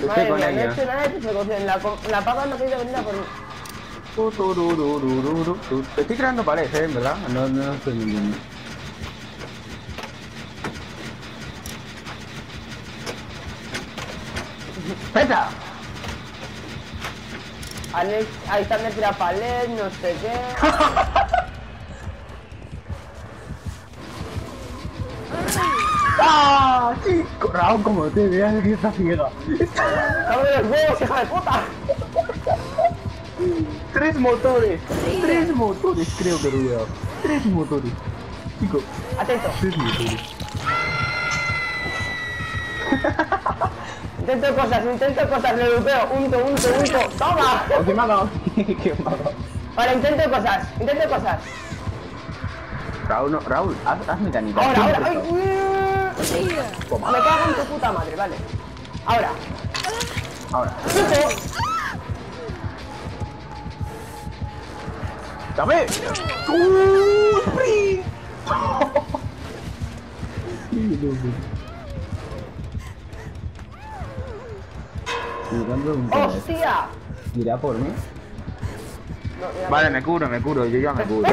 Estoy con no he ella. hecho nada de persecución. La papa no ha querido venir a por mí. Te estoy creando paredes, en verdad. No estoy mintiendo. ¡Peta! Alex, ahí están de tirar palet, no sé qué. ¡Ah! Chico, Raúl, como te veas que está ciega. ¡Dame los huevos, hija de puta! Tres motores creo que he olvidado. 3 motores. Chico, Atento. 3 motores. Intento cosas, le lupeo. Unto. ¡Toma! ¿Qué me ha dado? ¿Qué me ha dado? Vale, intento cosas. Raúl, no, Raúl, haz mecánica. Ahora. ¡Ay! Toma. Me cago en tu puta madre, vale. Ahora. ¡Chico! ¡Dame! ¡Sprint! ¡Hostia! ¿Irá por mí? No, mira, Vale, me curo, yo ya me curo.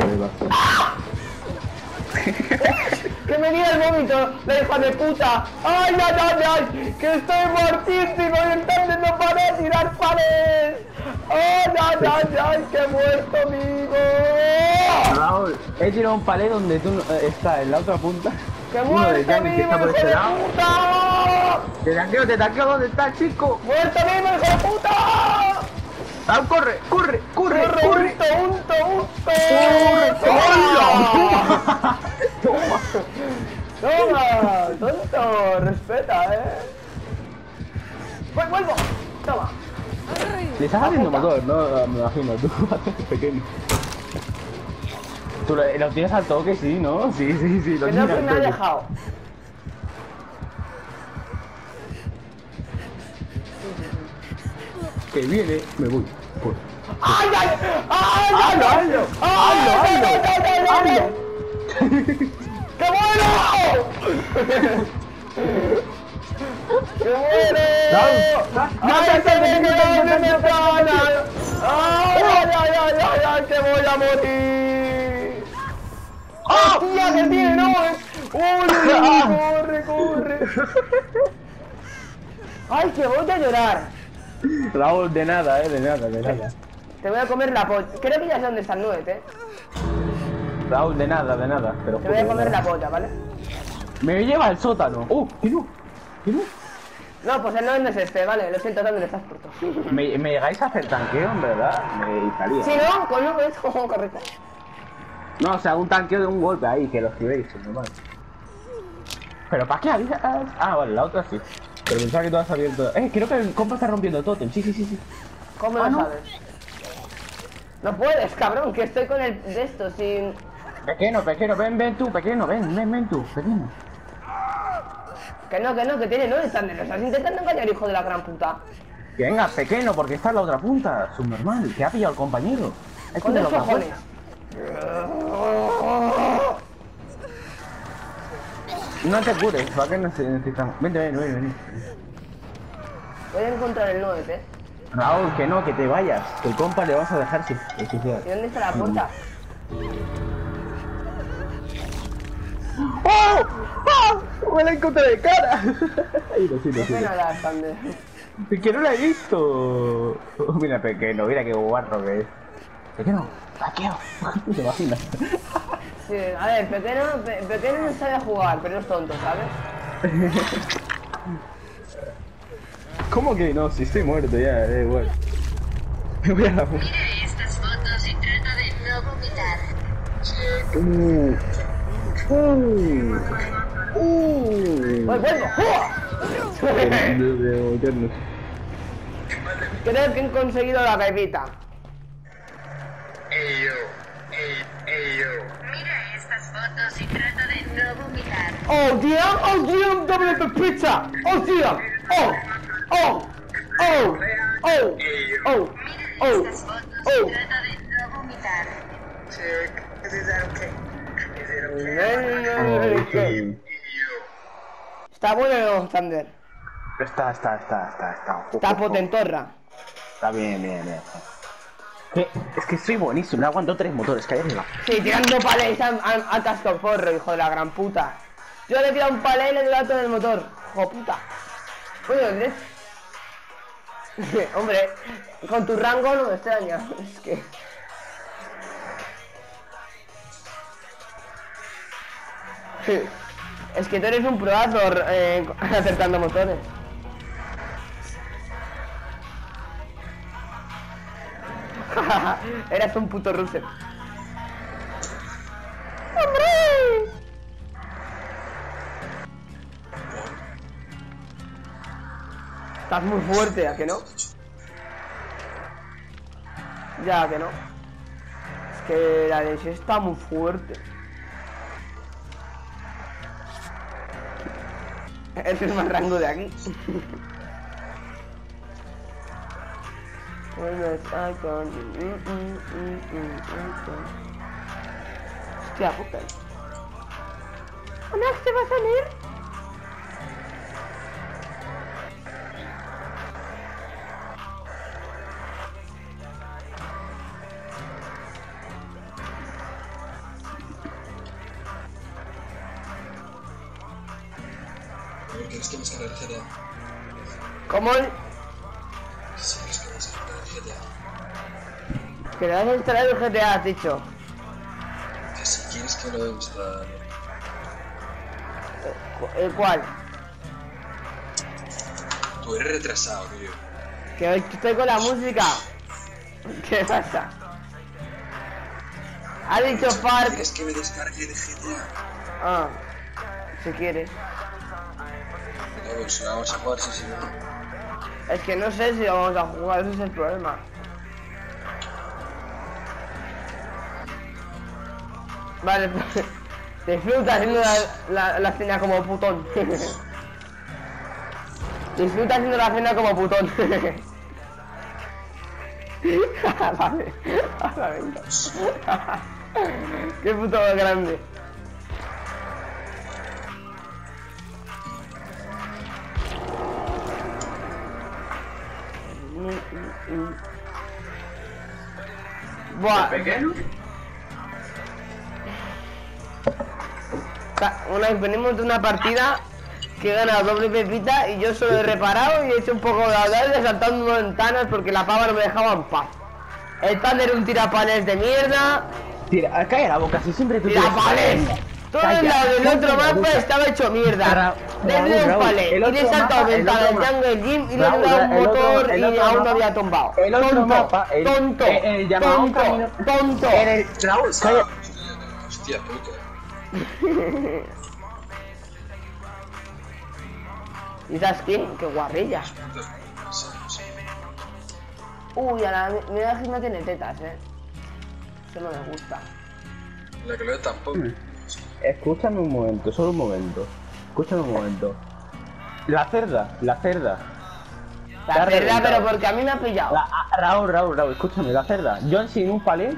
¡Que me diga el vómito, la hija de puta! ¡Ay! ¡Que estoy muertísimo y el Thunder no para de tirar paredes! ¡Ay! ¡Que he muerto, amigo! Raúl, he tirado un palé donde tú estás en la otra punta. ¡Que Uno de muerto, Yanni que amigo, está por hijo este de lado. puta! Te tanqueo, ¿dónde está, chico? ¡Muerto, amigo, hijo de puta! Raúl, corre. ¡Unto! ¡Toma! ¡Tonto! ¡Respeta, ¡Vuelvo! ¡Toma! Le estás haciendo motor, ¿no? Me imagino, tú pequeño. Tú lo tienes al toque, sí, ¿no? Sí, lo Que tienes no al que me ha toque. dejado. Que viene, me voy. Pues. ¡Ay! ¡Hazlo! ¡Que muero! ¡Que muero! ¡Ay, que me quedo en mi pana! ¡Ay, que voy a morir! ¡Hostia, que tiene, no! ¡Uy, corre! ¡Ay, que voy a llorar! Raúl, de nada, de nada. Te voy a comer la polla. Creo que ya sé dónde está el nuet, Raúl, de nada, pero Te voy a comer la polla, ¿vale? Me lleva al sótano. ¿Qué no? No, pues el nuet no es este, ¿vale? Lo siento, ¿dónde estás por todo? ¿Me llegáis a hacer tanqueo, en verdad? Me salía. Si no, con no es como correcto. No, o sea, un tanqueo de un golpe ahí, que lo escribéis, normal. ¿Pero para qué avisas? Ah, vale, la otra sí. Pero pensaba que tú has abierto... creo que el compa está rompiendo totem. Sí. ¿Cómo lo sabes? No puedes, cabrón, que estoy con el de esto sin... Pequeño, ven tú, pequeño. Que no, que tiene nueve Thunder. Lo estás intentando engañar, hijo de la gran puta. Que venga, pequeño, porque está en la otra punta. Subnormal, que ha pillado el compañero. Con los cojones. No te cures, ¿para qué necesitamos? Vente. Voy a encontrar el nueve, Raúl, que no, que te vayas. Que el compa le vas a dejar su ciudad. ¿Y dónde está la puerta? ¡Oh! ¡Me la encontré de cara! Qué pena la Thunder. Que no la he visto. Mira, pequeño, mira qué guarro que es. Pequeño, taqueo. ¿Te imaginas? Sí, a ver, pequeño no sabe jugar, pero es tonto, ¿sabes? ¿Cómo que no? Si estoy muerto ya, igual. Me voy a la puta. Mira estas fotos y trata de no vomitar. ¡Vuelvo! Creo que han conseguido la pepita. Mira estas fotos y trata de no vomitar. ¡Oh, Dios! ¡Doble pepita! ¡Oh, Dios! ¡Oh! Mira estas fotos y trata de no vomitar. Está bueno el Thunder. Está. Está potentorra. Está bien. Es que estoy buenísimo, le aguanto 3 motores, que hay arriba. Sí, tirando palés a cascoporro, hijo de la gran puta. Yo le he tirado un palé y le he tirado todo el motor. Hijo puta. Oye, hombre, con tu rango no me extraña. Es que... Es que tú eres un proazo acertando motores. Eras un puto Russell. ¡Hombre! Estás muy fuerte, ¿a que no? Ya, que no. Es que la leche está muy fuerte. Es el más rango de aquí. Hostia puta. ¿Max se va a salir? ¿Quieres que me descargue el GTA? ¿Cómo? Si quieres que me descargue el GTA. Que le vas a instalar el GTA, has dicho. Que si quieres que lo instale. ¿El cuál? Tú eres retrasado, tío. Que hoy estoy con la música. ¿Qué pasa? Ha dicho Farc. ¿Quieres que me descargue el GTA? Ah, si quieres. No, pues la vamos a jugar, sí, no. Es que no sé si vamos a jugar, ese es el problema. Vale, disfruta haciendo la cena como putón. Disfruta haciendo la cena como putón. Vale, ahora venga. Qué puto grande. Buah. ¿Pequeño? Una vez venimos de una partida que he ganado doble pepita y yo solo he reparado y he hecho un poco de daño saltando ventanas porque la pava no me dejaba en paz. El pan era un tirapanes de mierda. Tira, calla la boca, si siempre tú ¡Tirapanes! Todo el lado del otro mapa estaba hecho mierda. Desde un palé y le he saltado ventanas del Jungle Gym y le he dado un motor y aún no había tumbado. El otro mapa, Tonto, tonto. Raúl, calla. Hostia puta. ¿Y sabes quién? ¡Qué guarrilla! Uy, a la mira que no tiene tetas, Eso no me gusta. La que lo ve tampoco. Escúchame un momento, solo un momento. Escúchame un momento. La cerda. La cerda, pero porque a mí me ha pillado. Raúl, escúchame, la cerda. Yo sin palé,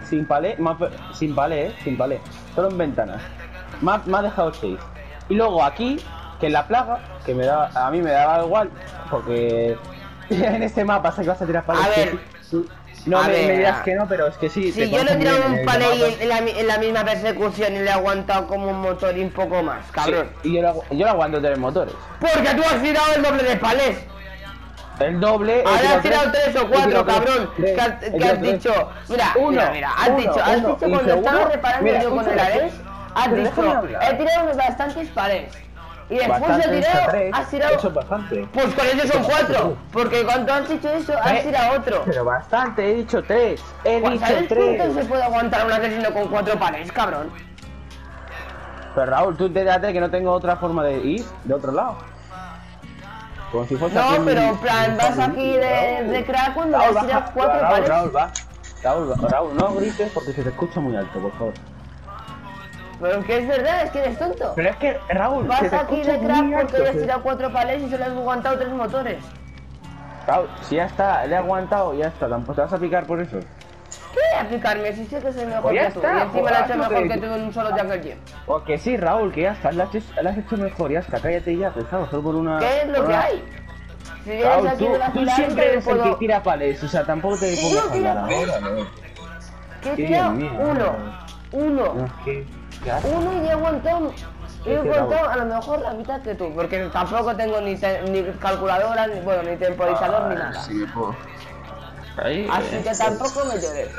solo en ventanas. Me ha dejado 6. Y luego aquí, que en la plaga, que a mí me daba igual, porque en este mapa sé que vas a tirar palés. A ver. No me dirás que no, pero es que sí. Si yo le he tirado un palé en la misma persecución y le he aguantado como un motor y un poco más, cabrón. Sí, y yo le aguanto 3 motores. Porque tú has tirado el doble de palés. El doble. Ahora has tirado 3 o 4, cabrón. Que has dicho. Mira, has dicho cuando estaba reparando yo con el Ares, has dicho, he tirado bastantes palés. Y después de tirado, has tirado. Eso es bastante. Pues con eso son 4. Porque cuando has dicho eso, has tirado otro. Pero bastante, he dicho 3. He dicho ¿Sabes 3. cuánto se puede aguantar un asesino con 4 palés, cabrón? Pero Raúl, tú entérate que no tengo otra forma de ir de otro lado. Como si fuese. No, pero en plan, vas aquí de crack cuando has tirado 4 palés. Raúl, no grites porque se te escucha muy alto, por favor. Pero que es verdad, es que eres tonto. Pero es que, Raúl, vas aquí de crack porque has tirado 4 palés y solo has aguantado 3 motores. Raúl, si ya está, le he aguantado, ya está, tampoco te vas a picar por eso. ¿Qué aplicarme? Si sé que soy mejor Pues ya que tú. está, Y encima pues lo he hecho haz lo mejor que- que tú en un solo Jungle Gym. Porque sí, Raúl, que ya está, lo has hecho mejor, ya está, cállate ya, pesado, solo por una. ¿Qué es lo por que una- hay? Si vienes Claro, aquí de la tú ciudad, siempre te eres el que puedo... tira palés, o sea, tampoco te Sí, pongas yo a tiro hablar ahora, ¿no? ¿Qué Qué tira? bien, Uno. No, ¿qué haces? Uno y llevo en todo. Yo he qué contado rabo. a lo mejor la mitad que tú, porque tampoco tengo ni calculadora, ni, bueno, ni temporizador, ni nada. Sí, me puedo. Ahí, Así que tampoco me llores.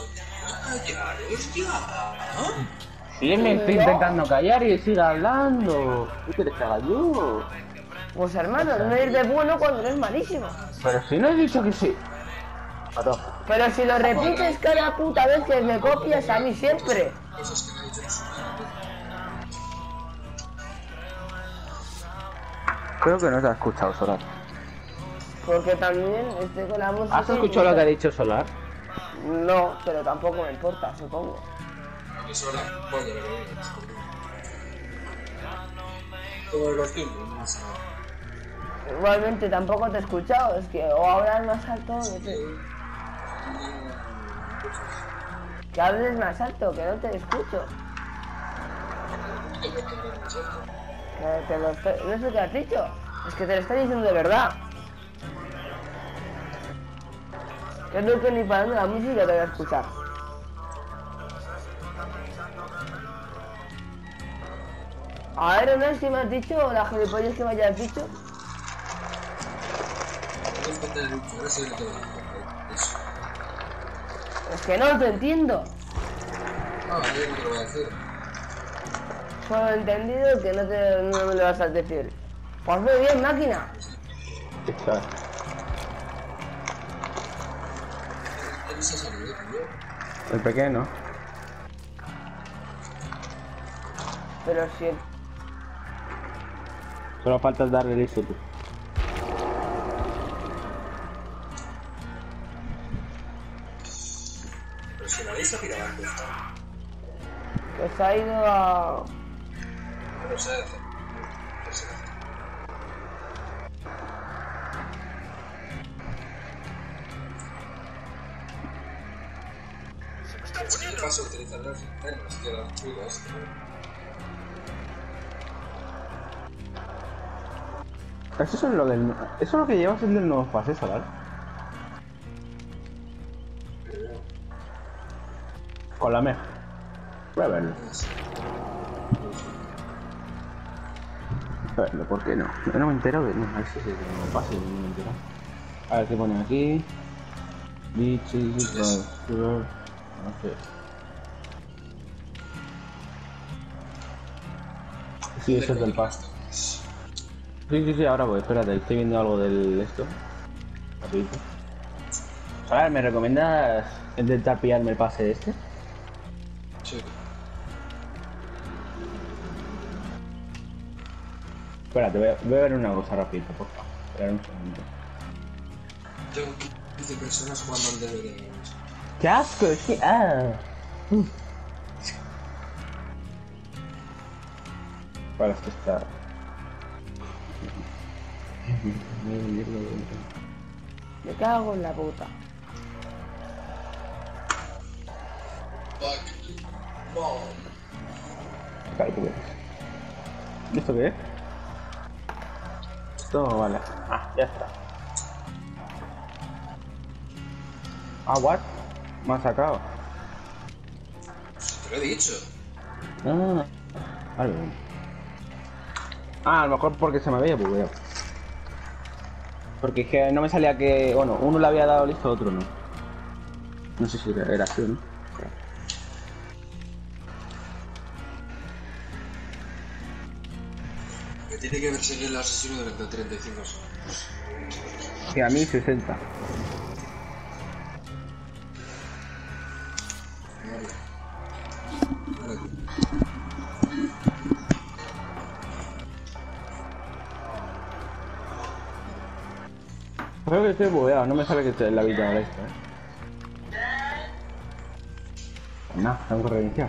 Sí, me estoy No. intentando callar y sigue hablando. ¿Qué quieres que haga yo? Pues hermano, no ir de bueno cuando eres malísimo. Pero si no he dicho que sí. Pato. Pero si lo repites cada puta vez que me copias a mí siempre. Cosas que me ha dicho su madre. Creo que no te has escuchado, Solar. Porque también estoy con la música. ¿Has escuchado lo que ha dicho Solar? No, pero tampoco me importa, supongo. Que son las pollas, lo que digas. Como el Rocín, no pasa nada. Igualmente tampoco te he escuchado, es que o hablas más alto, no sé. Que hables más alto, que no te escucho. Que te lo estoy... No sé qué has dicho, es que te lo estoy diciendo de verdad. Creo que ni parando la música te voy a escuchar. A ver, no sé si me has dicho la gilipollas que me hayas dicho. No falta de mucho, ahora sí que no tengo eso. Es que no te entiendo. Ah, yo no te lo voy a decir. Solo he entendido que no me lo vas a decir. Pues muy bien, máquina. ¿Quién se ha salido, tío? El pequeño. Pero si... Solo falta darle listo tú. Pero si la veis a tirar antes, que se ha ido a... no sé hacer. No sé hacer. En este caso utilizan los internos, que dan chulo esto. Eso es lo del... Eso es lo que llevas el del nuevo pase, Solar. Con la meja. Voy a verlo. A verlo, ¿por qué no? Yo no me entero de... No, a ver si es el nuevo pase, no me entero. A ver qué pone aquí. Bichis, no sé. Sí, eso es del pase. Sí, ahora voy, espérate, estoy viendo algo del esto. Rapidito. Solar, ¿me recomiendas intentar pillarme el pase este? Sí. Espérate, voy a ver una cosa rápido, por favor. Espera un segundo. Tengo 15 personas jugando al DVD. ¡Qué asco! Es que... Para esto está... Me cago en la puta. Claro, ¿tú qué eres? ¿Y esto qué es? Esto vale. Ah, ya está. Ah, what? Me ha sacado. Te lo he dicho. Ah, vale. Ah, a lo mejor porque se me había bugueado. Porque es que no me salía que... Bueno, uno le había dado listo, otro no. No sé si era así, ¿no? Me tiene que perseguir el asesino durante 35 segundos. Que a mí 60. Creo que estoy bugueado, no me sale que esté en la vida de esto, Nada, tengo que reiniciar.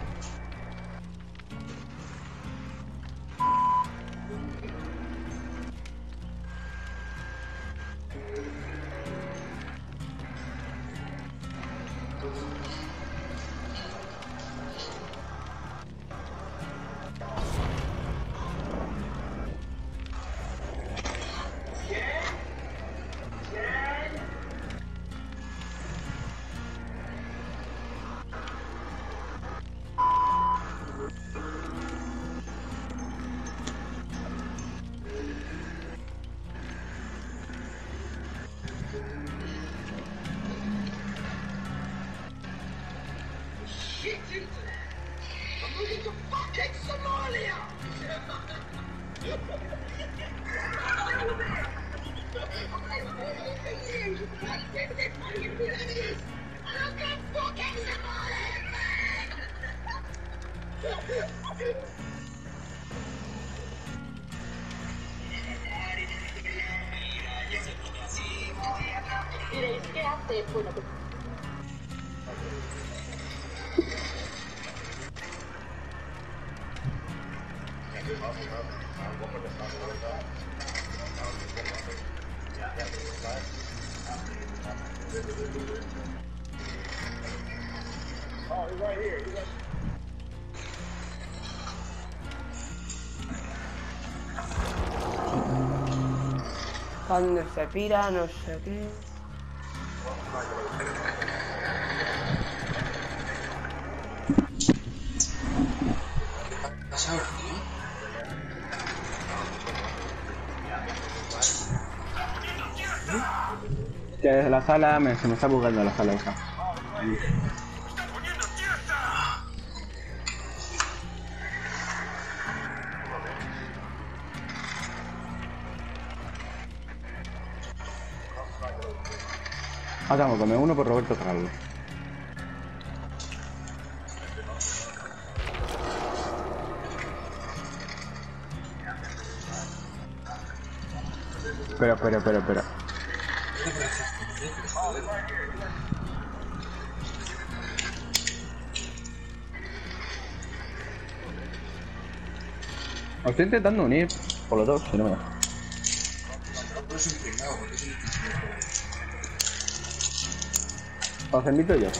hace bueno. Cuando se pira, no sé qué. ¿Qué pasa ahora, tío? Que desde la sala se me está bugueando la sala esa. Ah, tengo que comer uno por Roberto Carlos. Espera. Os estoy intentando unir por los dos, si no me deja. No es un pringao, porque es un pringao. Os invito yo.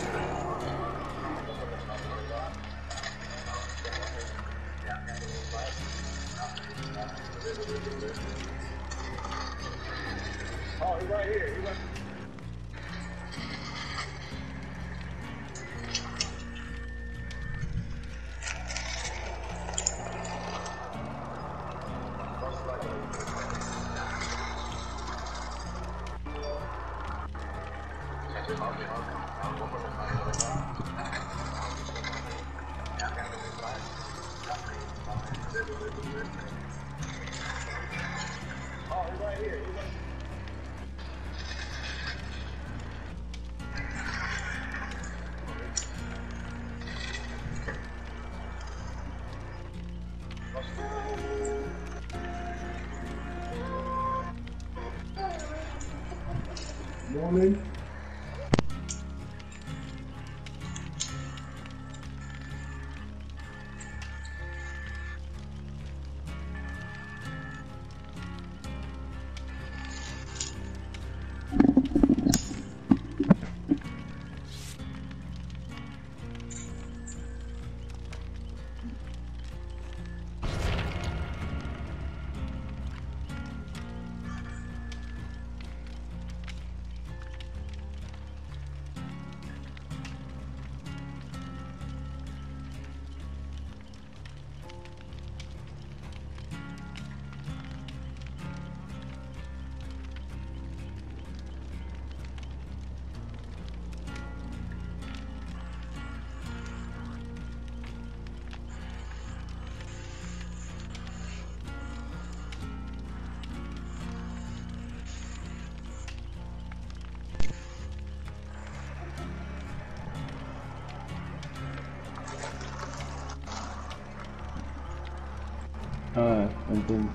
Ah, entiendo.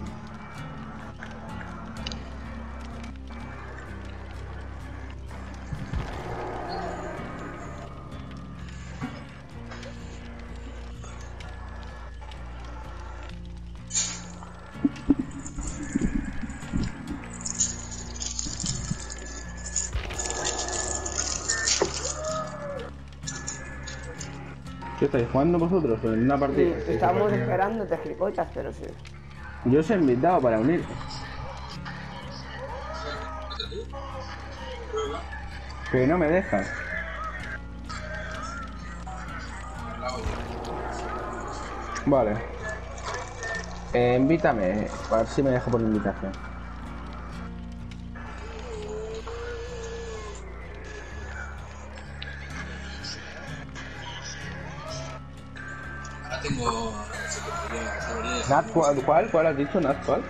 ¿Qué estáis jugando vosotros en una partida? Sí, estamos esperándote, gilipollas, pero sí. Yo os he invitado para unir. Que no me dejan. Vale. Invítame, a ver si me deja por invitación. Ahora tengo... ¿Nat cuál? ¿Cuál has dicho? ¿Nat cuál?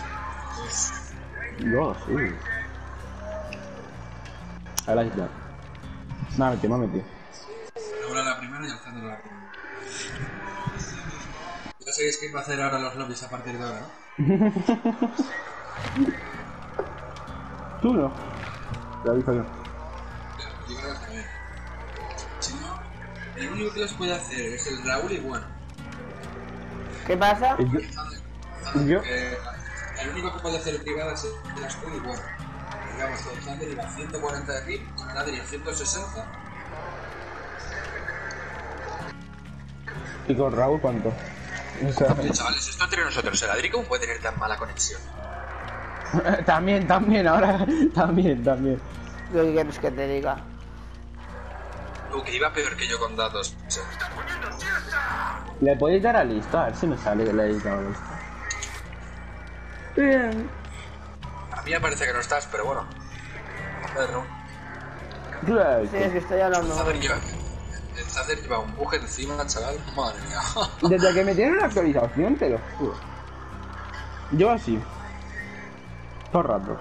Dos, I like that. Nada, me ha metido. Ahora la primera y alzando la primera. Ya sabéis que va a hacer ahora los lobbies a partir de ahora, ¿no? Tú no. Te aviso yo. Yo creo que también. Si no, el único que los puede hacer es el Raúl y bueno. ¿Qué pasa? Yo. El único que puede hacer privadas es el Ascud y bueno. Digamos, con Thunder iba a 140 de RIP, Thunder iba a 160. ¿Y con Raúl cuánto? O sea, Oye, chavales, esto entre nosotros, ¿el Adri cómo puede tener tan mala conexión? también, ahora. También. ¿Qué quieres que te diga? Tú, que iba peor que yo con datos. O sea, ¿Le podéis dar a lista? A ver si me sale que le he dado a lista. Bien. a mí me parece que no estás, pero bueno. A ver, ¿no? Claro. Sí, es que estoy hablando. El Thunder lleva un bug encima, chaval. Madre mía. Desde que me dieron la actualización, te lo juro. Yo así. Todo el rato.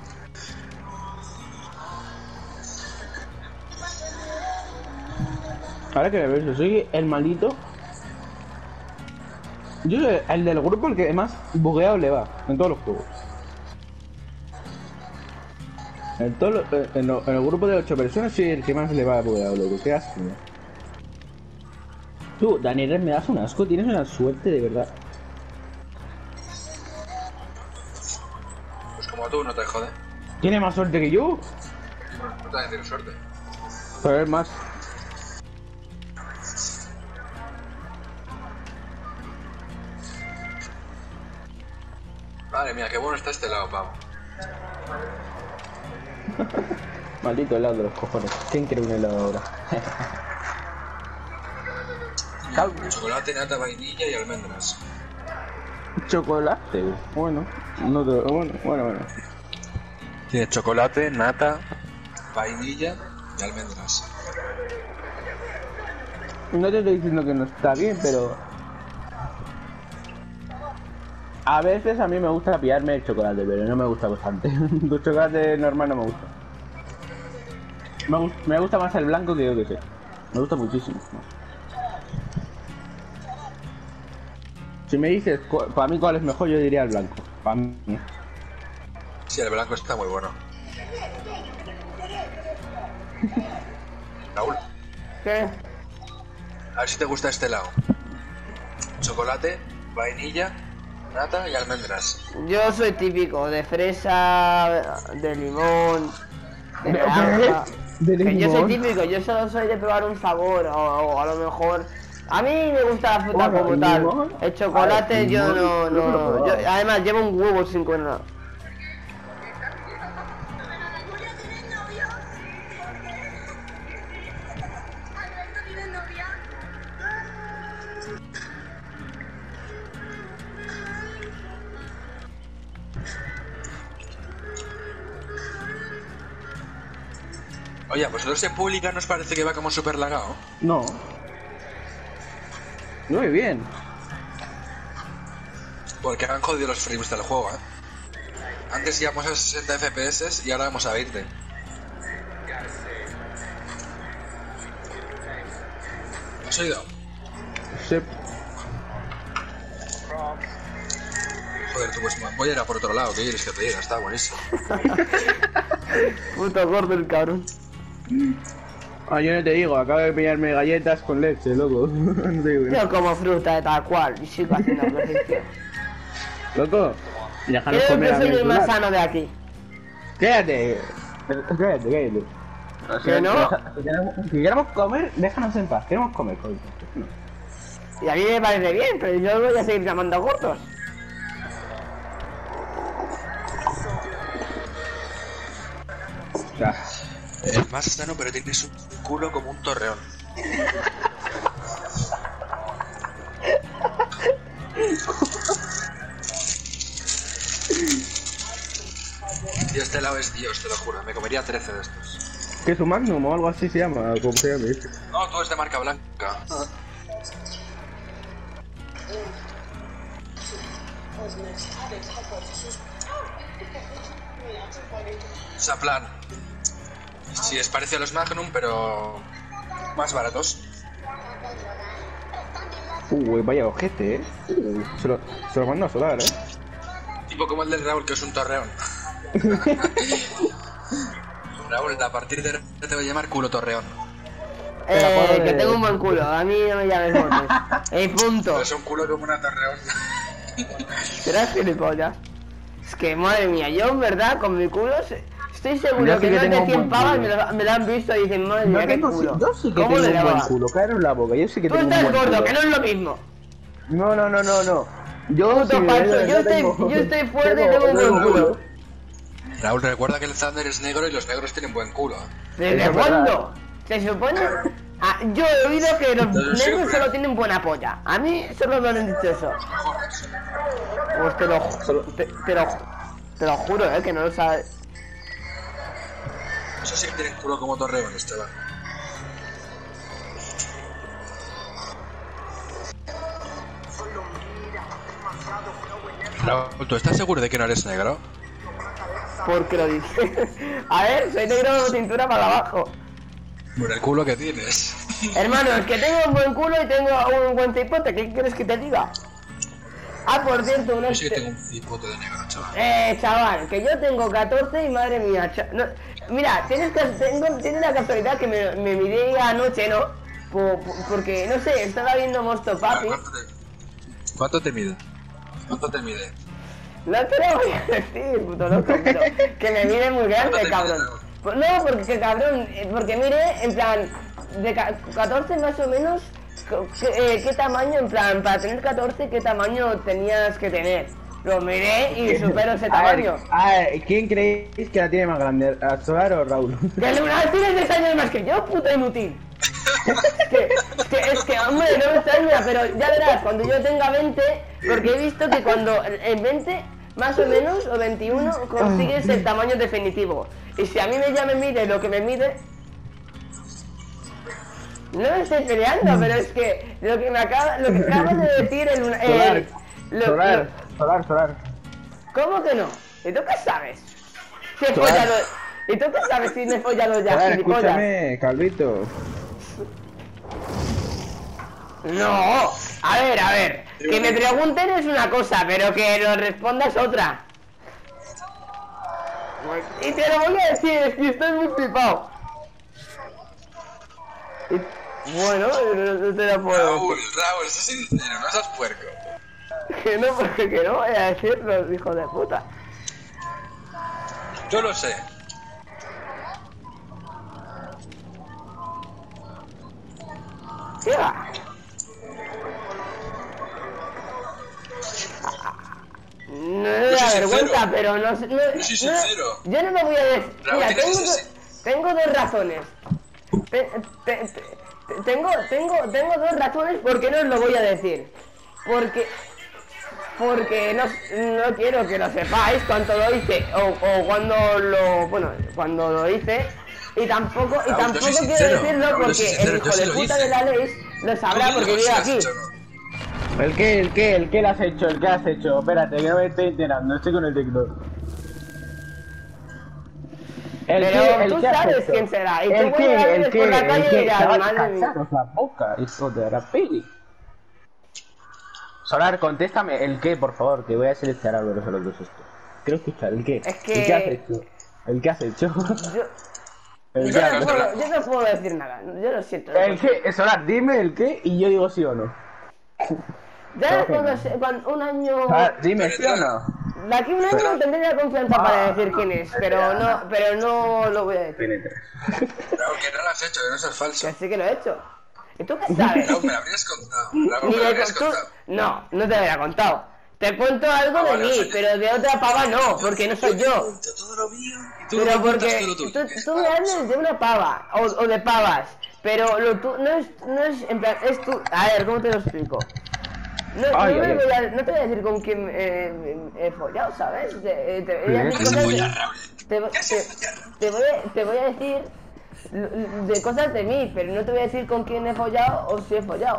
Ahora que me ves, soy el malito. Yo soy el del grupo el que más bugueado le va en todos los juegos. En el grupo de 8 personas soy el que más le va bugueado, loco. Qué asco. Tú, Daniel, me das un asco. Tienes una suerte de verdad. Pues como tú, no te jode. Tiene más suerte que yo. Tú también tienes suerte. Pero es más. Madre mía, qué bueno está este lado, pavo. Maldito helado de los cojones. ¿Quién quiere un helado ahora? Chocolate, nata, vainilla y almendras. Chocolate. Bueno. No te... Bueno. Tiene chocolate, nata, vainilla y almendras. No te estoy diciendo que no está bien, pero... A veces a mí me gusta pillarme el chocolate, pero no me gusta bastante. El chocolate normal no me gusta. Me gusta más el blanco que yo que sé. Me gusta muchísimo. Si me dices para mí cuál es mejor, yo diría el blanco. Para mí. Sí, el blanco está muy bueno. Raúl, ¿Qué? a ver si te gusta este lado. Chocolate, vainilla, nata y almendras. Yo soy típico de fresa, de limón, de ¿De naranja. qué? ¿De Que yo soy limón? típico, yo solo soy de probar un sabor o a lo mejor... A mí me gusta la fruta Bueno, como ¿el tal. limón? El chocolate A ver, yo limón, no... yo no lo he probado. Además llevo un huevo sin comer. Oye, pues los en pública nos parece que va como súper lagado. No. Muy bien. Porque han jodido los frames del juego, ¿eh? Antes íbamos a 60 FPS y ahora vamos a 20. ¿Has oído? Sí. Joder, tú pues voy a ir a por otro lado, ¿qué quieres que te diga? Está buenísimo. Puto gordo el cabrón. Ah, yo no te digo, acabo de pillarme galletas con leche, loco. No te digo que no. Yo como fruta de tal cual y sigo haciendo ejercicio. Loco, déjanos Creo comer que a soy el más mensual. sano de aquí. Quédate. Quédate. ¿Que no? Si queremos comer, déjanos en paz. Queremos comer, coño. Y a mí me parece bien, pero yo voy a seguir llamando gordos. O sea, Es más sano, pero tienes un culo como un torreón. Y este lado es Dios, te lo juro. Me comería 13 de estos. ¿qué es un Magnum o algo así se llama? ¿Cómo se llama? No, todo es de marca blanca. O sea, plan. Sí, es parecido a los Magnum, pero más baratos. Vaya ojete, se lo mando a solar, Tipo como el del Raúl, que es un torreón. Raúl, a partir de ahora te voy a llamar culo torreón. Que tengo un buen culo, a mí no me llames motes. Punto. Es un culo como una torreón. ¿Serás gilipollas? Es que madre mía, yo en verdad con mi culo estoy seguro Yo sí que que no es tengo de un 100 buen pavas culo. me lo han visto y dicen, madre mía, qué culo. Yo sí que ¿Cómo tengo le un buen daba? culo, caer en la boca, yo sí que Tú tengo un estás buen gordo, culo. que no es lo mismo. No. Yo Puto sí, falso, yo yo estoy fuerte y tengo un buen culo. Raúl, recuerda que el Thunder es negro y los negros tienen buen culo. ¿Desde Eso es cuándo? ¿Se supone? Ah, yo he oído que los Desde negros siempre. solo tienen buena polla. A mí solo me han dicho eso. Pues te lo juro, que no lo sabes. Eso sí que tienen culo como torreón, chaval. Raúl, ¿tú estás seguro de que no eres negro? Porque lo dice. A ver, soy negro de cintura para abajo. Por el culo que tienes. Hermano, es que tengo un buen culo y tengo un buen cipote. ¿Qué quieres que te diga? Ah, por cierto, una... Yo sí que tengo un cipote de negro, chaval. Chaval, que yo tengo 14 y madre mía, no, mira, tienes la casualidad que me miré anoche, ¿no? Porque, no sé, estaba viendo Mosto Papi. ¿Cuánto te mide? ¿Cuánto te mide? No te lo voy a decir, puto loco, pero que me mire muy grande, cabrón. No, porque cabrón, porque mire, en plan, de 14 más o menos, ¿qué tamaño, en plan, para tener 14, qué tamaño tenías que tener? Lo miré y supero ese tamaño. A ver, ¿quién creéis que la tiene más grande? ¿A Solar o Raúl? ¡Que Lunar tienes 10 años más que yo, puto inútil! Es que, hombre, no me extraña, pero ya verás, cuando yo tenga 20, porque he visto que cuando en 20, más o menos, o 21, consigues el tamaño definitivo. Y si a mí me mide lo que me mide... No me estoy peleando, pero es que lo que acaba de decir Solar. ¿Cómo que no? ¿Y tú qué sabes? ¿Y tú qué sabes si me he follado ya, Solar, gilipollas? escúchame, Calvito. No, a ver, que me pregunten es una cosa, pero que lo respondas otra. Y te lo voy a decir, es que estoy muy flipado. Bueno, no te lo puedo Raúl, decir. Raúl, sé sincero, no seas puerco. Que no, porque que no voy a decirlo, hijo de puta. Yo lo sé. Siga. No me da soy vergüenza, sincero. pero no, Yo soy sincero. yo no me voy a decir. Raúl, Mira, tienes ese- tengo dos razones. Tengo dos razones por qué no os lo voy a decir. Porque no quiero que lo sepáis cuánto lo hice o cuando lo hice. Y tampoco Raúl, yo soy quiero sincero. decirlo Raúl, yo soy porque sincero, el yo hijo sí de lo puta hice. de la ley lo sabrá Tú porque dime vive si lo has aquí. hecho o no. ¿El qué le has hecho? ¿El qué has hecho? Espérate, que no me estoy enterando, estoy con el TikTok. Pero tú sabes quién será. Y tú cuando la ves por la calle dirás, madre mía. La boca, hijo de la peli. Solar, contéstame el qué, por favor, que voy a seleccionar algo de los dos esto. Quiero escuchar el qué. Es que- ¿El qué has hecho? ¿El qué has hecho? El qué has hecho. Yo no puedo decir nada, yo lo siento. El qué, Solar, dime el qué y yo digo sí o no. Ya cuando un año... Solar, dime sí o no. De aquí a un año tendré la confianza para decir quién es, pero no lo voy a decir. Raúl, que no lo has hecho, que no seas falso. Que sí que lo he hecho. ¿Y tú qué sabes? Raúl, me lo habrías contado. Raúl, Ni me lo de habrías tú... contado. No te lo había contado. Te cuento algo de Vale, mí, o sea que- pero de otra pava no, porque no soy yo. Todo lo mío. Y tú Pero me cuentas porque todo lo tuyo. tú me hables de una pava, o de pavas, pero no es, en plan, es tú... A ver, ¿cómo te lo explico? No te voy a decir con quién he follado, ¿sabes? Te voy a decir ¿Qué se cosas folla, de- Raúl? ¿Qué se folla? te voy a decir de cosas de mí, pero no te voy a decir con quién he follado o si he follado.